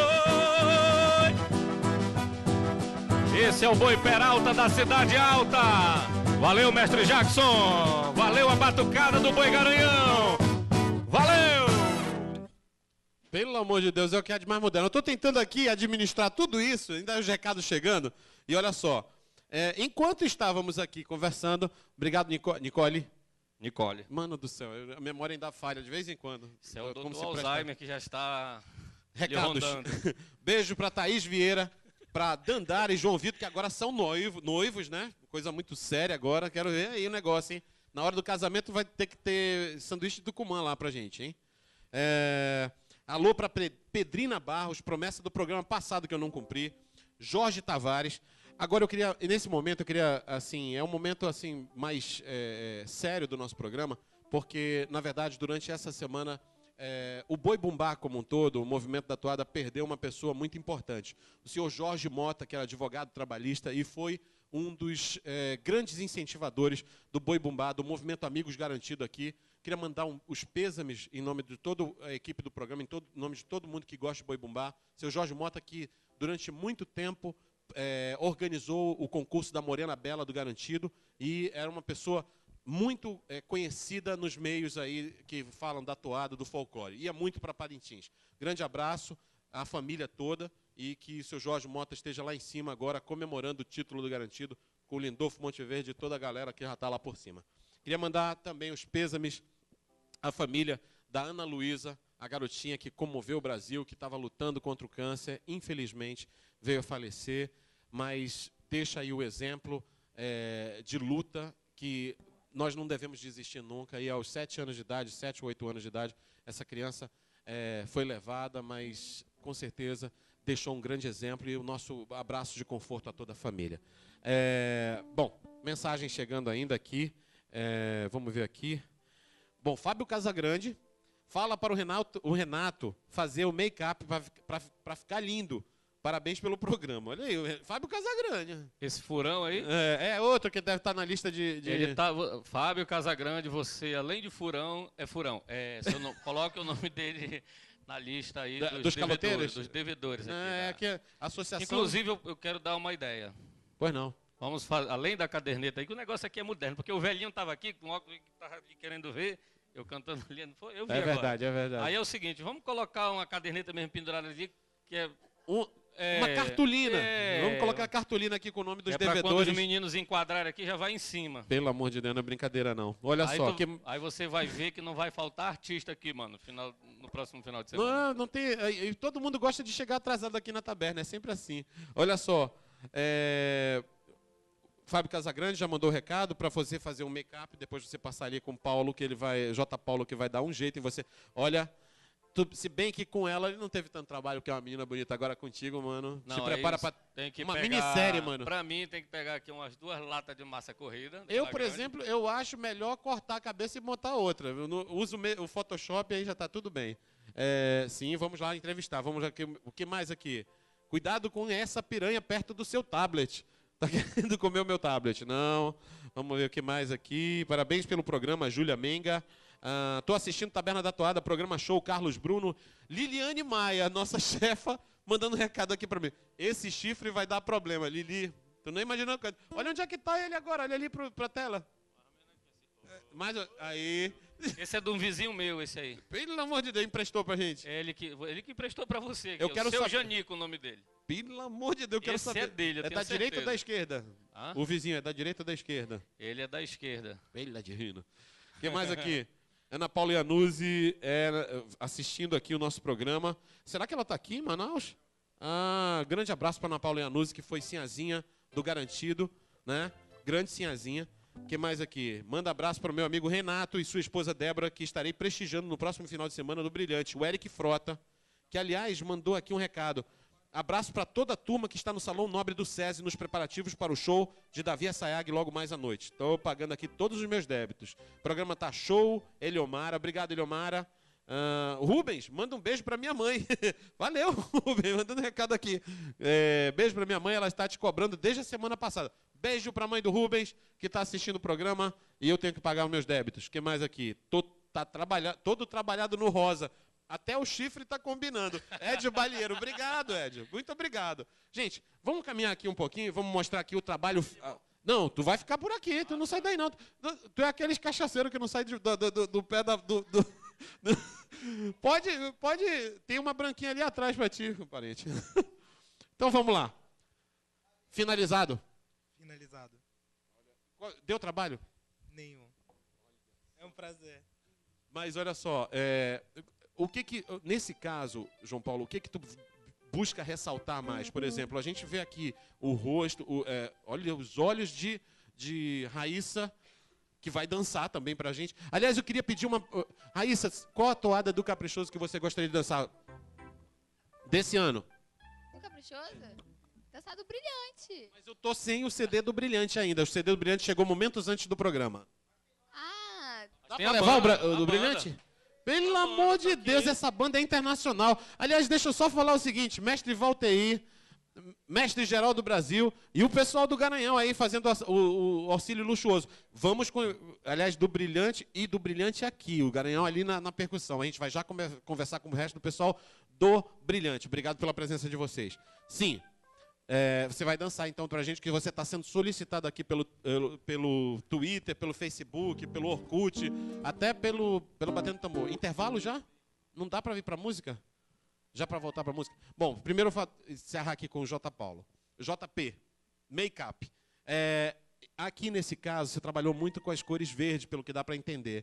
Esse é o boi Peralta da Cidade Alta. Valeu, mestre Jackson. Valeu a batucada do boi Garanhão. Valeu! Pelo amor de Deus, é o que há de mais moderno. Eu estou tentando aqui administrar tudo isso, ainda os recados chegando. E olha só, enquanto estávamos aqui conversando, obrigado, Nicole. Mano do céu, a memória ainda falha de vez em quando. Isso é o doutor Alzheimer que já está recados. Beijo para Thaís Vieira, para Dandara e João Vitor, que agora são noivos, né? Coisa muito séria agora. Quero ver aí o negócio, hein? Na hora do casamento vai ter que ter sanduíche do Tucumã lá pra gente, hein? Alô para Pedrina Barros, promessa do programa passado que eu não cumpri. Jorge Tavares. Agora nesse momento eu queria, assim, é um momento assim mais sério do nosso programa, porque na verdade durante essa semana o Boi Bumbá como um todo, o movimento da toada perdeu uma pessoa muito importante. O senhor Jorge Mota, que era advogado trabalhista e foi um dos grandes incentivadores do Boi Bumbá, do movimento Amigos Garantido aqui. Queria mandar os pêsames em nome de toda a equipe do programa, em nome de todo mundo que gosta de Boi Bumbá. Seu Jorge Mota, que durante muito tempo organizou o concurso da Morena Bela do Garantido e era uma pessoa muito conhecida nos meios aí que falam da toada, do folclore. Ia muito para Parintins. Grande abraço à família toda e que o seu Jorge Mota esteja lá em cima agora comemorando o título do Garantido com o Lindolfo Monteverde e toda a galera que já está lá por cima. Queria mandar também os pêsames à família da Ana Luísa, a garotinha que comoveu o Brasil, que estava lutando contra o câncer, infelizmente veio a falecer, mas deixa aí o exemplo de luta que nós não devemos desistir nunca. E aos 7 anos de idade, 7 ou 8 anos de idade, essa criança foi levada, mas com certeza deixou um grande exemplo e o nosso abraço de conforto a toda a família. Bom, mensagem chegando ainda aqui. Vamos ver aqui. Bom, Fábio Casagrande fala para o Renato fazer o make-up para ficar lindo. Parabéns pelo programa. Olha aí, o Fábio Casagrande. Esse furão aí? É outro que deve estar na lista de... Ele tá, Fábio Casagrande, você, além de furão, é furão. Coloque o nome dele na lista aí dos caloteiros? Dos devedores. Aqui, a associação... Inclusive, eu quero dar uma ideia. Pois não. Vamos fazer, além da caderneta aí, que o negócio aqui é moderno, porque o velhinho estava aqui, com o óculos que estava querendo ver, eu cantando ali, eu vi agora. É verdade. Aí é o seguinte, vamos colocar uma caderneta mesmo pendurada ali, que é... Uma cartolina. Vamos colocar a cartolina aqui com o nome dos devedores. Quando os meninos enquadrarem aqui, já vai em cima. Pelo amor de Deus, não é brincadeira, não. Olha aí só. Aí você vai ver que não vai faltar artista aqui, mano, no próximo final de semana. Não tem. Todo mundo gosta de chegar atrasado aqui na taberna, é sempre assim. Olha só. Fábio Casagrande já mandou o recado para você fazer um make-up, depois você passar ali com o Paulo, J. Paulo, que vai dar um jeito em você. Olha. Se bem que com ela ele não teve tanto trabalho, que é uma menina bonita. Agora contigo, mano. Não, se prepara para uma minissérie, mano. Pra mim, tem que pegar aqui umas 2 latas de massa corrida. Por exemplo, eu acho melhor cortar a cabeça e montar outra. Eu uso o Photoshop e aí já tá tudo bem. Sim, vamos lá entrevistar. Vamos aqui, o que mais aqui? Cuidado com essa piranha perto do seu tablet. Tá querendo comer o meu tablet? Não. Vamos ver o que mais aqui. Parabéns pelo programa, Júlia Menga. Estou assistindo Taberna da Toada, programa show, Carlos Bruno. Liliane Maia, nossa chefa, mandando um recado aqui para mim. Esse chifre vai dar problema, Lili. Tu não imaginou? Olha onde é que está ele agora, olha ali para a tela. Mas aí... Esse é de um vizinho meu, esse aí. Pelo amor de Deus, emprestou pra gente. Ele que emprestou pra você. Eu quero saber. saber. Janico, o nome dele. Pelo amor de Deus, eu quero saber. Esse é dele, eu tenho da certeza. direita ou da esquerda? Hã? O vizinho é da direita ou da esquerda? Ele é da esquerda. Ele é de rindo. O que mais aqui? Ana Paula Iannuzzi assistindo aqui o nosso programa. Será que ela está aqui em Manaus? Grande abraço para Ana Paula Iannuzzi, que foi sinhazinha do Garantido, né? Grande sinhazinha. O que mais aqui? Manda abraço para o meu amigo Renato e sua esposa Débora, que estarei prestigiando no próximo final de semana do Brilhante. O Eric Frota, que, aliás, mandou aqui um recado. Abraço para toda a turma que está no Salão Nobre do SESI nos preparativos para o show de Davi Assayag logo mais à noite. Estou pagando aqui todos os meus débitos. O programa tá show. Eliomara, obrigado, Eliomara. Rubens, manda um beijo para minha mãe. Valeu, Rubens, mandando um recado aqui. Beijo para minha mãe, ela está te cobrando desde a semana passada. Beijo para a mãe do Rubens, que está assistindo o programa, e eu tenho que pagar os meus débitos. O que mais aqui? Todo trabalhado no rosa. Até o chifre está combinando. Ed Balieiro, obrigado, Ed. Muito obrigado. Gente, vamos caminhar aqui um pouquinho, vamos mostrar aqui o trabalho... Não, tu vai ficar por aqui, tu não sai daí não. Tu é aqueles cachaceiros que não sai do pé Pode, tem uma branquinha ali atrás para ti, parente. Então vamos lá. Finalizado? Finalizado. Deu trabalho? Nenhum. É um prazer. Mas olha só, nesse caso, João Paulo, o que tu busca ressaltar mais? Por exemplo, a gente vê aqui o rosto, olha os olhos de Raíssa, que vai dançar também pra gente. Aliás, eu queria pedir uma... Raíssa, qual a toada do Caprichoso que você gostaria de dançar desse ano? Do Caprichoso? Dançar do Brilhante. Mas eu tô sem o CD do Brilhante ainda. O CD do Brilhante chegou momentos antes do programa. Dá pra levar o do Brilhante? Pelo amor de Deus, essa banda é internacional. Aliás, deixa eu só falar o seguinte, mestre Valteir, mestre geral do Brasil e o pessoal do Garanhão aí fazendo o auxílio luxuoso. Vamos com, aliás, do Brilhante e do Brilhante aqui, o Garanhão ali na percussão. A gente vai já conversar com o resto do pessoal do Brilhante. Obrigado pela presença de vocês. Sim, Você vai dançar, então, pra gente, que você está sendo solicitado aqui pelo Twitter, pelo Facebook, pelo Orkut, até pelo Batendo Tambor. Intervalo já? Não dá para vir para música? Já para voltar para música? Bom, primeiro eu vou encerrar aqui com o J. Paulo. JP, make-up. Aqui, nesse caso, você trabalhou muito com as cores verdes, pelo que dá para entender.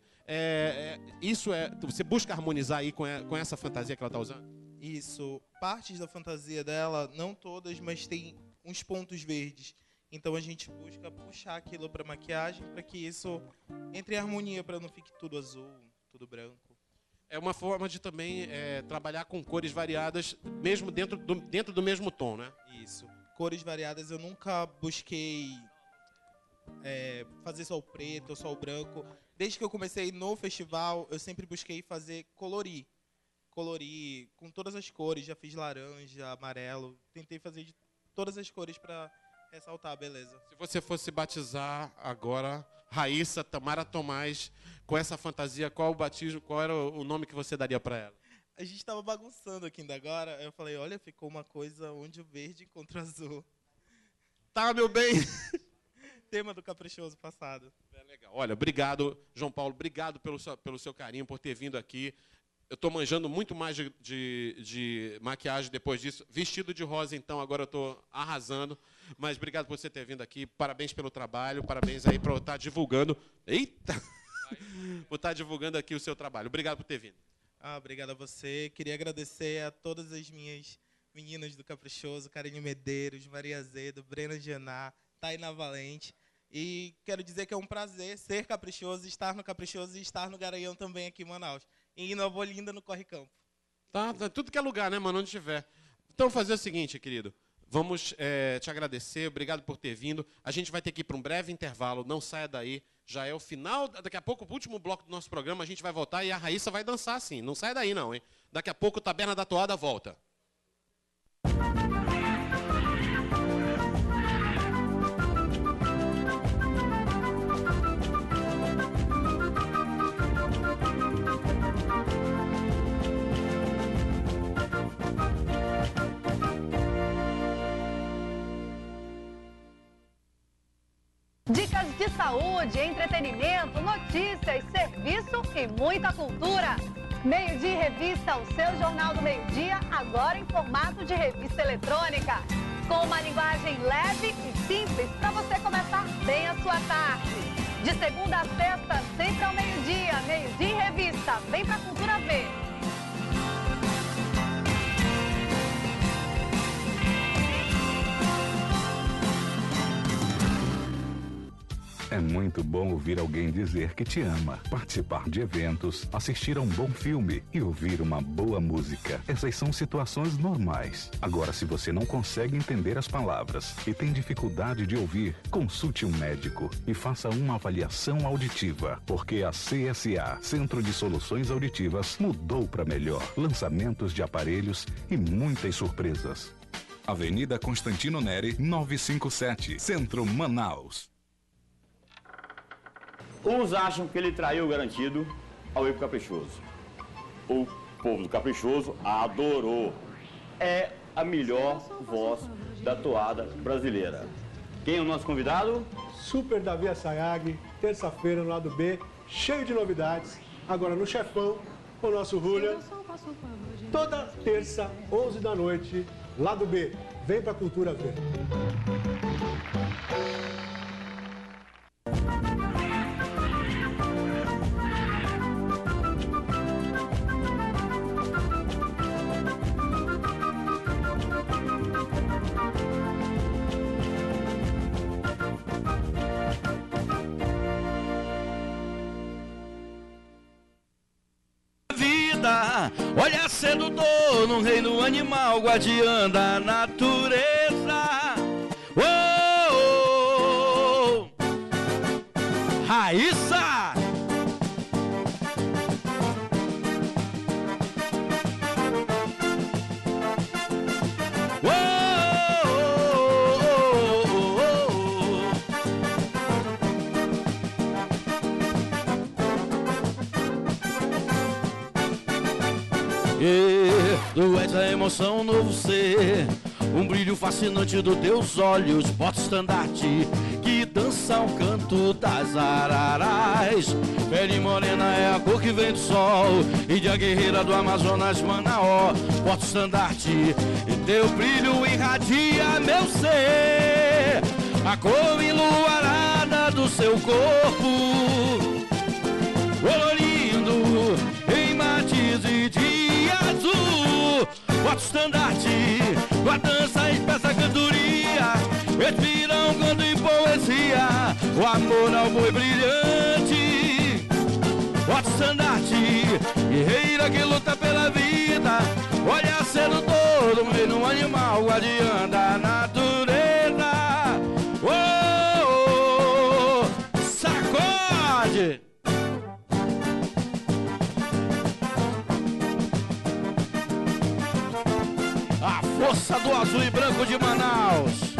Você busca harmonizar aí com essa fantasia que ela está usando? Isso. Partes da fantasia dela, não todas, mas tem uns pontos verdes. Então a gente busca puxar aquilo para maquiagem, para que isso entre em harmonia, para não fique tudo azul, tudo branco. É uma forma de também trabalhar com cores variadas, mesmo dentro do mesmo tom, né? Isso. Cores variadas, eu nunca busquei fazer só o preto ou só o branco. Desde que eu comecei no festival, eu sempre busquei fazer colorir com todas as cores. Já fiz laranja, amarelo. Tentei fazer de todas as cores para ressaltar a beleza. Se você fosse batizar agora Raíssa Tamara Tomás com essa fantasia, qual o batismo, qual era o nome que você daria para ela? A gente estava bagunçando aqui ainda agora. Eu falei, olha, ficou uma coisa onde o verde encontra o azul. Tá, meu bem. Tema do Caprichoso passado. Legal. Olha, obrigado, João Paulo. Obrigado pelo seu carinho, por ter vindo aqui. Eu estou manjando muito mais de maquiagem depois disso. Vestido de rosa, então, agora eu estou arrasando. Mas obrigado por você ter vindo aqui. Parabéns pelo trabalho. Parabéns aí por estar divulgando. Eita! Por estar divulgando aqui o seu trabalho. Obrigado por ter vindo. Obrigado a você. Queria agradecer a todas as minhas meninas do Caprichoso, Karine Medeiros, Maria Azedo, Brena Gená, Tainá Valente. E quero dizer que é um prazer ser caprichoso, estar no Caprichoso e estar no Garanhão também aqui em Manaus. E em Nova Olinda, no Corre Campo. Tá, tudo que é lugar, né, mano, onde estiver. Então, fazer o seguinte, querido. Vamos te agradecer, obrigado por ter vindo. A gente vai ter que ir para um breve intervalo, não saia daí. Já é o final, daqui a pouco, o último bloco do nosso programa, a gente vai voltar e a Raíssa vai dançar sim. Não saia daí não, hein? Daqui a pouco o Taberna da Toada volta. Dicas de saúde, entretenimento, notícias, serviço e muita cultura. Meio-Dia Revista, o seu jornal do meio-dia, agora em formato de revista eletrônica. Com uma linguagem leve e simples para você começar bem a sua tarde. De segunda a sexta, sempre ao meio-dia. Meio-Dia Revista, vem pra Cultura ver. É muito bom ouvir alguém dizer que te ama, participar de eventos, assistir a um bom filme e ouvir uma boa música. Essas são situações normais. Agora, se você não consegue entender as palavras e tem dificuldade de ouvir, consulte um médico e faça uma avaliação auditiva, porque a CSA, Centro de Soluções Auditivas, mudou para melhor. Lançamentos de aparelhos e muitas surpresas. Avenida Constantino Neri, 957, Centro, Manaus. Uns acham que ele traiu o garantido ao ir pro Caprichoso. O povo do Caprichoso adorou. É a melhor voz da toada brasileira. Quem é o nosso convidado? Super Davi Assayag, terça-feira no lado B, cheio de novidades. Agora no Chefão, o nosso Julia. Toda terça, 11 da noite, lado B. Vem pra Cultura ver. Olha, sedutor no reino animal, guardiã da natureza. Oh, oh, oh. Raíssa! Tu és a emoção, novo ser, um brilho fascinante dos teus olhos, porta-estandarte que dança ao canto das araras. Pele morena é a cor que vem do sol, e de a guerreira do Amazonas, Manaó, porta-estandarte, e teu brilho irradia meu ser, a cor enluarada do seu corpo, colorindo em matizes de azul. Porta-estandarte, com a dança espessa cantoria, respira um canto em poesia, o amor ao boi brilhante. Porta-estandarte, guerreira que luta pela vida, olha sedutor, um reino animal, guardiã da natureza. Oh, oh, oh, sacode! A força do azul e branco de Manaus.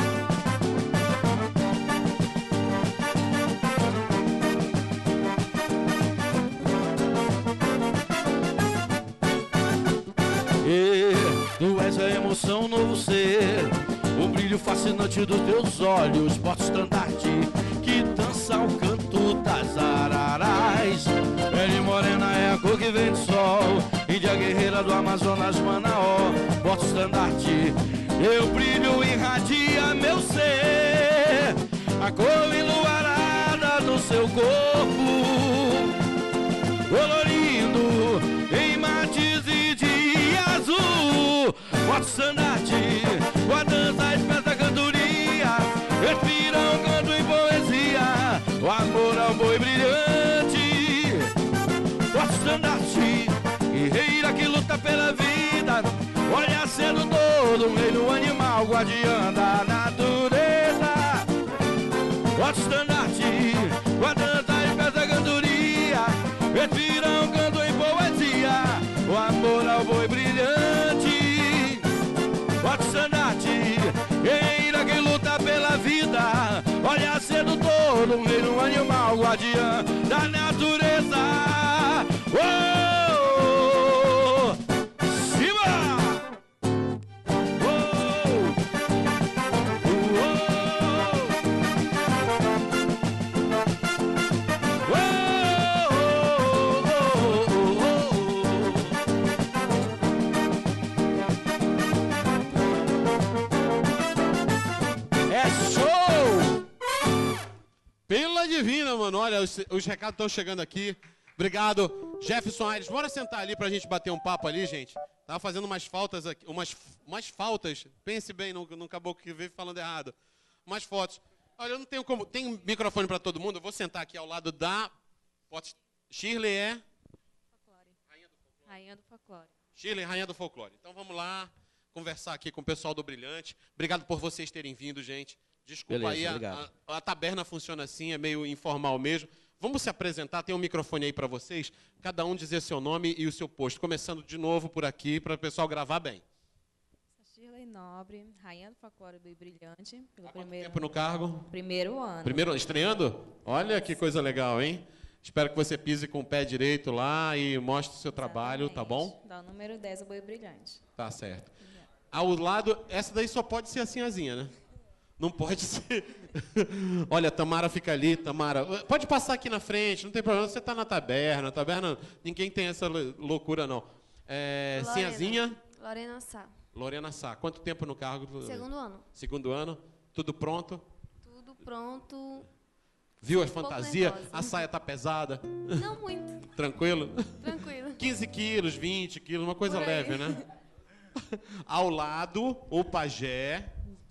E tu és a emoção, novo ser, o brilho fascinante dos teus olhos, porta-estandarte que dança ao canto das araras. Pele morena é a cor que vem do sol, índia guerreira do Amazonas, Manaó, porta-estandarte, teu brilho irradia meu ser, a cor enluarada do seu corpo, colorindo em matizes de azul. Porta-estandarte, com a dança espessa cantoria, respira um canto em poesia, o amor ao boi brilhante. Porta-estandarte, guerreira que luta pela vida, olha sendo todo um reino animal, guardiã da natureza. Porta-estandarte, com a dança espessa cantoria, respira um canto em poesia, o amor ao boi brilhante. Porta-estandarte, guerreira que luta pela vida, olha sendo todo um reino animal, guardiã da natureza. Oh, oh, oh, Shiva! Pela divina, mano. Olha, os recados estão chegando aqui. Obrigado. Jefferson Aires, bora sentar ali pra gente bater um papo ali, gente. Tava fazendo umas faltas aqui, umas faltas. Pense bem, não acabou que veio falando errado. Umas fotos. Olha, eu não tenho como... Tem microfone pra todo mundo? Eu vou sentar aqui ao lado da... Shirley é... Rainha do Folclore. Shirley, Rainha do Folclore. Então vamos lá conversar aqui com o pessoal do Brilhante. Obrigado por vocês terem vindo, gente. Desculpa. Beleza, aí, a taberna funciona assim, é meio informal mesmo. Vamos se apresentar, tem um microfone aí para vocês, cada um dizer seu nome e o seu posto. Começando de novo por aqui, para o pessoal gravar bem. Shirley Nobre, Rainha do Folclore do Brilhante. Pelo quanto tempo no cargo? Primeiro ano. Primeiro ano, estreando? Olha que coisa legal, hein? Espero que você pise com o pé direito lá e mostre o seu trabalho, tá bom? Dá o número 10, o Boi Brilhante. Tá certo. Ao lado, essa daí só pode ser assim, asinha, né? Não pode ser. Olha, Tamara fica ali, Tamara. Pode passar aqui na frente, não tem problema. Você está na taberna. Taberna, ninguém tem essa loucura, não. Sinhazinha? Lorena Sá. Lorena Sá. Quanto tempo no cargo? Segundo ano. Segundo ano. Tudo pronto? Tudo pronto. Viu as fantasias? A saia tá pesada? Não muito. Tranquilo? Tranquilo. 15 quilos, 20 quilos, uma coisa leve, né? Ao lado, o pajé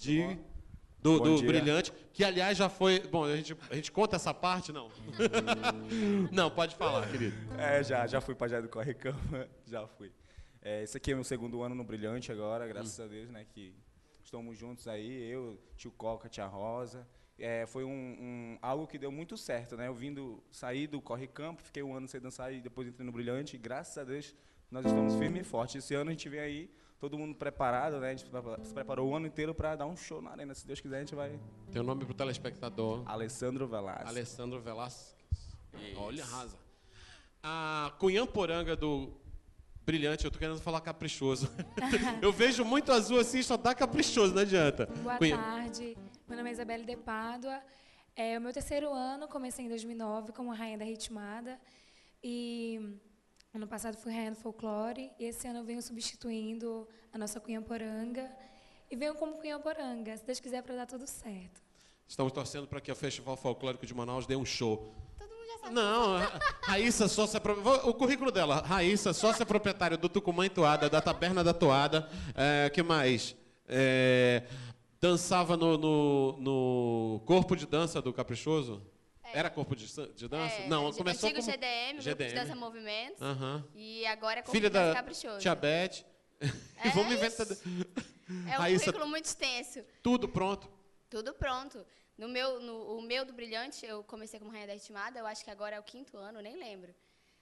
do Brilhante, que aliás já foi... Bom, a gente conta essa parte, não? Não, pode falar, querido. Já fui pajé do Corre Cama, já fui. Esse aqui é meu segundo ano no Brilhante agora, graças a Deus, né, que estamos juntos aí, eu, tio Coca, tia Rosa. Foi algo que deu muito certo, né? Eu saí do Corre Campo, fiquei um ano sem dançar e depois entrei no Brilhante, e graças a Deus nós estamos firmes e fortes. Esse ano a gente vem aí, todo mundo preparado, né? A gente se preparou o ano inteiro para dar um show na arena. Se Deus quiser, a gente vai... Teu nome pro telespectador. Alessandro Velasquez. Alessandro Velasquez. Olha, arrasa. A Cunhamporanga do Brilhante, eu tô querendo falar caprichoso. Eu vejo muito azul assim, só dá caprichoso, não adianta. Boa tarde, meu nome é Isabelle de Pádua. É o meu 3º ano, comecei em 2009 como rainha da ritmada. E ano passado fui rainha do folclore. E esse ano eu venho substituindo a nossa Cunha Poranga. E venho como Cunha Poranga, se Deus quiser, para dar tudo certo. Estamos torcendo para que o Festival Folclórico de Manaus dê um show. Não, Raíssa, sócia... O currículo dela, Raíssa, sócia proprietária do Tucumã e Toada, da Taberna da Toada. Que mais? Dançava no corpo de dança do Caprichoso? Era corpo de dança? Não, começou antigo como... GDM, Grupo de Dança Movimentos. E agora é corpo Filha de dança da Caprichoso. Tia Beth. Vamos inventar... É um Raíssa, currículo muito extenso. Tudo pronto. Tudo pronto. O meu do Brilhante, eu comecei como rainha da ritmada, eu acho que agora é o 5º ano, nem lembro.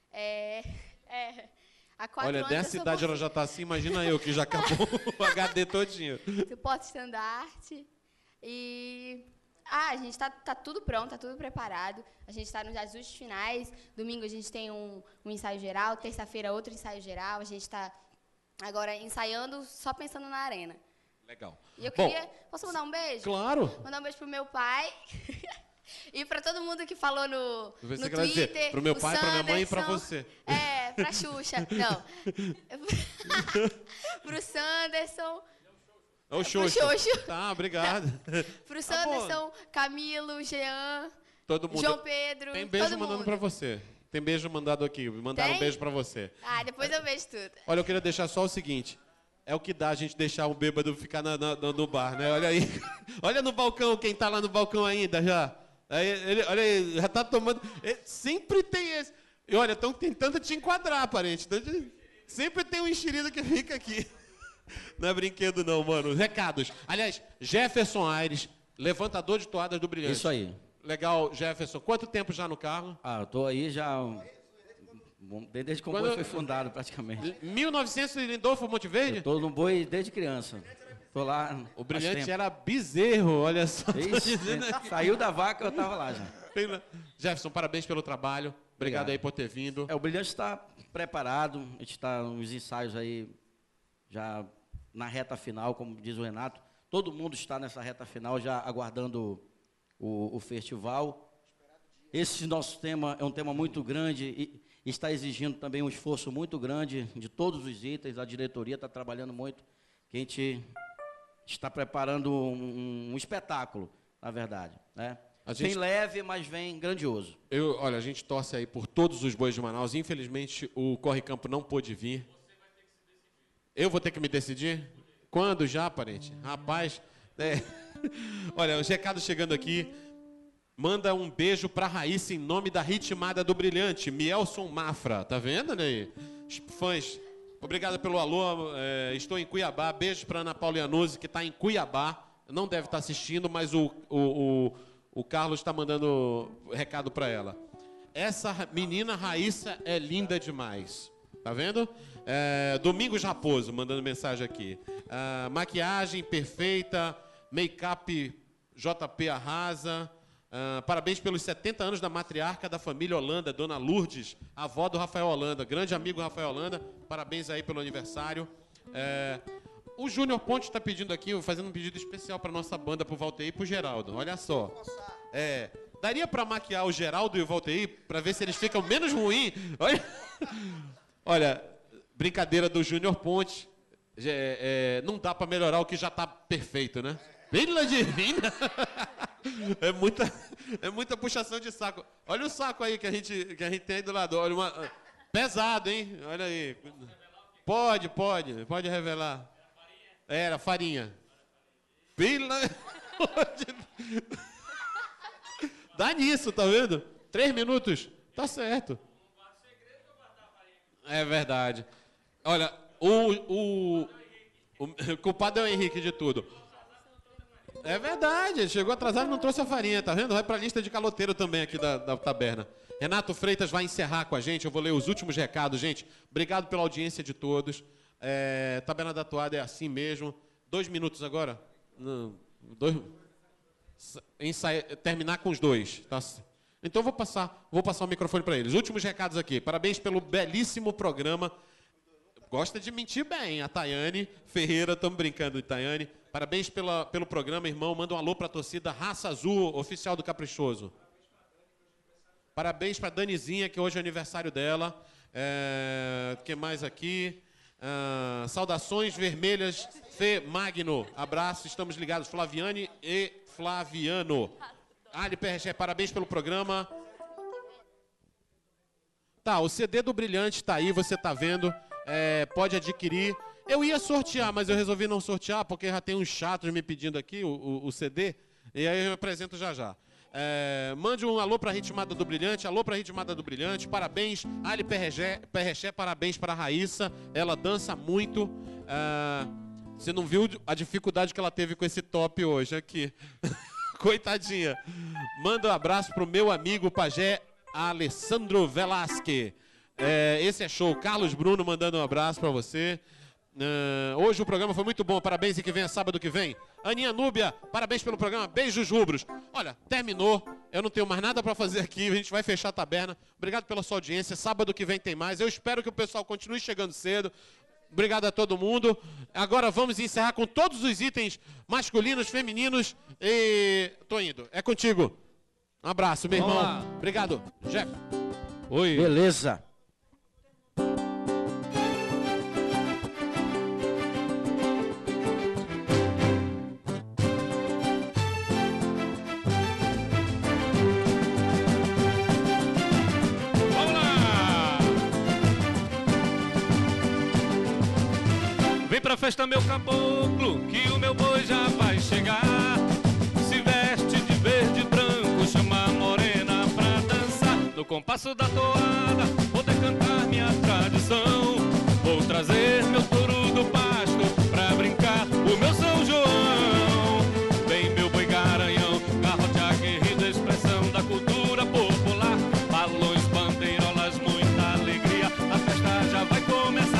Há 4 Olha, anos dessa idade ela já está assim, imagina eu, que já acabou o HD todinho. Suporte estandarte. E... a gente tá tudo pronto, tá tudo preparado. A gente está nos ajustes finais. Domingo a gente tem um ensaio geral, terça-feira outro ensaio geral. A gente está agora ensaiando, só pensando na arena. Legal. E eu queria... Posso mandar um beijo? Claro. Mandar um beijo pro meu pai. E para todo mundo que falou no Twitter. Dizer, pro meu pai, pra minha mãe e pra você. Pra Xuxa. Não. Pro Sanderson. O Xoxo. Tá, obrigado. Pro Sanderson, Camilo, Jean, todo mundo. João Pedro. Tem beijo mandando pra você. Tem beijo mandado aqui. Mandaram um beijo pra você. Depois eu vejo tudo. Olha, eu queria deixar só o seguinte. É o que dá a gente deixar o bêbado ficar no bar, né? Olha aí. Olha no balcão, quem tá lá no balcão ainda já. Olha aí, já tá tomando... Sempre tem esse... E olha, estão tentando te enquadrar, parente. Sempre tem um enxerido que fica aqui. Não é brinquedo não, mano. Recados. Aliás, Jefferson Aires, levantador de toadas do Brilhante. Isso aí. Legal, Jefferson. Quanto tempo já no carro? Eu tô aí já... Desde que o boi foi fundado, praticamente. 1900 em Lindolfo, Monte Verde? Eu tô no boi desde criança. Tô lá. O Brilhante era bezerro, olha só. Saiu da vaca, eu tava lá já. Jefferson, parabéns pelo trabalho. Obrigado aí por ter vindo. O Brilhante está preparado. A gente está nos ensaios aí já na reta final, como diz o Renato. Todo mundo está nessa reta final, já aguardando o festival. Esse nosso tema é um tema muito grande e está exigindo também um esforço muito grande de todos os itens. A diretoria está trabalhando muito, que a gente está preparando um espetáculo, na verdade, né? Vem leve, mas vem grandioso. Olha, a gente torce aí por todos os bois de Manaus. Infelizmente, o Corre Campo não pôde vir. Eu vou ter que me decidir? Quando já, parente? Rapaz, olha, os recados chegando aqui. Manda um beijo pra Raíssa em nome da ritmada do Brilhante, Mielson Mafra. Tá vendo, né? Fãs, obrigado pelo alô. Estou em Cuiabá. Beijo pra Ana Paula Iannuzzi, que está em Cuiabá. Não deve estar assistindo, mas o Carlos está mandando recado para ela. Essa menina Raíssa é linda demais. Tá vendo? Domingos Raposo mandando mensagem aqui. Maquiagem perfeita, make-up JP arrasa. Parabéns pelos 70 anos da matriarca da família Holanda, Dona Lourdes, avó do Rafael Holanda, grande amigo Rafael Holanda. Parabéns aí pelo aniversário. O Júnior Ponte está pedindo aqui, fazendo um pedido especial para nossa banda, para o Valteir e para o Geraldo. Olha só. Daria para maquiar o Geraldo e o Valteir para ver se eles ficam menos ruins? Olha, brincadeira do Júnior Ponte. Não dá para melhorar o que já está perfeito, né? Vila divina! É muita puxação de saco. Olha o saco aí que a gente tem aí do lado. Olha pesado, hein? Olha aí. Pode revelar. Era farinha. Vila... Dá nisso, tá vendo? 3 minutos. Tá certo. É verdade. Olha, o culpado é o Henrique de tudo. É verdade, ele chegou atrasado e não trouxe a farinha, tá vendo? Vai pra lista de caloteiro também aqui da taberna. Renato Freitas vai encerrar com a gente, eu vou ler os últimos recados, gente. Obrigado pela audiência de todos. Taberna da Toada é assim mesmo. 2 minutos agora? Não, 2... terminar com os 2. Tá? Então vou passar o microfone para eles. Últimos recados aqui. Parabéns pelo belíssimo programa. Gosta de mentir bem. A Tayane Ferreira, estamos brincando, Tayane. Parabéns pelo programa, irmão. Manda um alô para a torcida Raça Azul, oficial do Caprichoso. Parabéns para Danizinha, que hoje é aniversário dela. O que mais aqui? Saudações vermelhas, Fê Magno. Abraço, estamos ligados. Flaviane e Flaviano. Ali PRG, parabéns pelo programa. Tá, o CD do Brilhante tá aí, você tá vendo. Pode adquirir. Eu ia sortear, mas eu resolvi não sortear, porque já tem uns chatos me pedindo aqui o CD. E aí eu apresento já já. Mande um alô pra Ritmada do Brilhante. Alô pra Ritmada do Brilhante. Parabéns, Ali Perrexé, parabéns pra Raíssa. Ela dança muito. Você não viu a dificuldade que ela teve com esse top hoje aqui. Coitadinha. Manda um abraço pro meu amigo Pajé Alessandro Velasque. Esse é show. Carlos Bruno mandando um abraço pra você. Hoje o programa foi muito bom. Parabéns e que venha sábado que vem. Aninha Núbia, parabéns pelo programa. Beijos rubros. Olha, terminou. Eu não tenho mais nada para fazer aqui. A gente vai fechar a taberna. Obrigado pela sua audiência. Sábado que vem tem mais. Eu espero que o pessoal continue chegando cedo. Obrigado a todo mundo. Agora vamos encerrar com todos os itens masculinos, femininos. E tô indo. É contigo. Um abraço, meu irmão. Lá. Obrigado, Jeff. Oi. Beleza. Vem pra festa, meu caboclo, que o meu boi já vai chegar. Se veste de verde e branco, chama a morena pra dançar. No compasso da toada, poder cantar minha tradição. Vou trazer meu touro do pasto pra brincar, o meu São João. Vem meu boi garanhão, garrote aguerrido, expressão da cultura popular. Balões, bandeirolas, muita alegria, a festa já vai começar.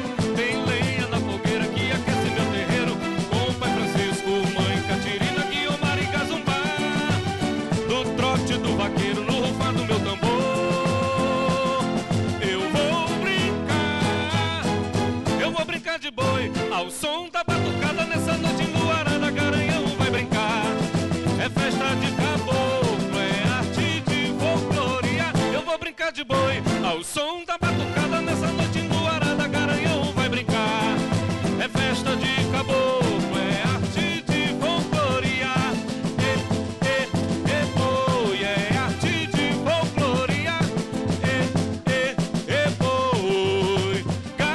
De boi, ao som da batucada, nessa noite enluarada, Garanhão vai brincar. É festa de caboclo, é arte de folcloria. Eu vou brincar de boi, ao som da batucada, nessa noite enluarada, Garanhão vai brincar. É festa de caboclo, é arte de folcloria. Boi, é arte de folcloria. Boi,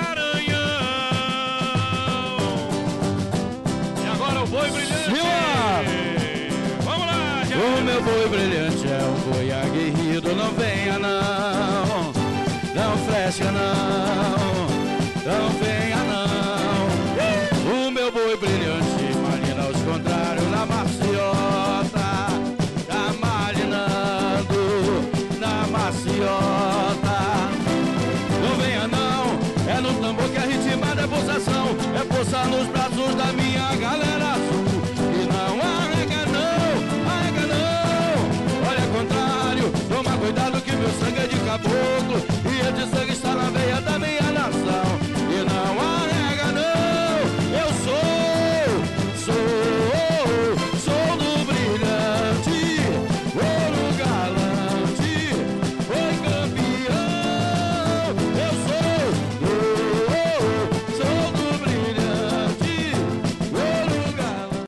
boi brilhante. Vamos lá, já. O meu boi brilhante é um boi aguerrido. Não venha não, não flecha não, não venha não. O meu boi brilhante malina aos contrários na maciota. Tá malinando na maciota. Não venha não, é no tambor que a ritmada é pulsação. É pulsar nos braços da minha galera azul. E não arrega não, olha ao contrário. Toma cuidado que meu sangue é de caboclo e esse sangue está na veia.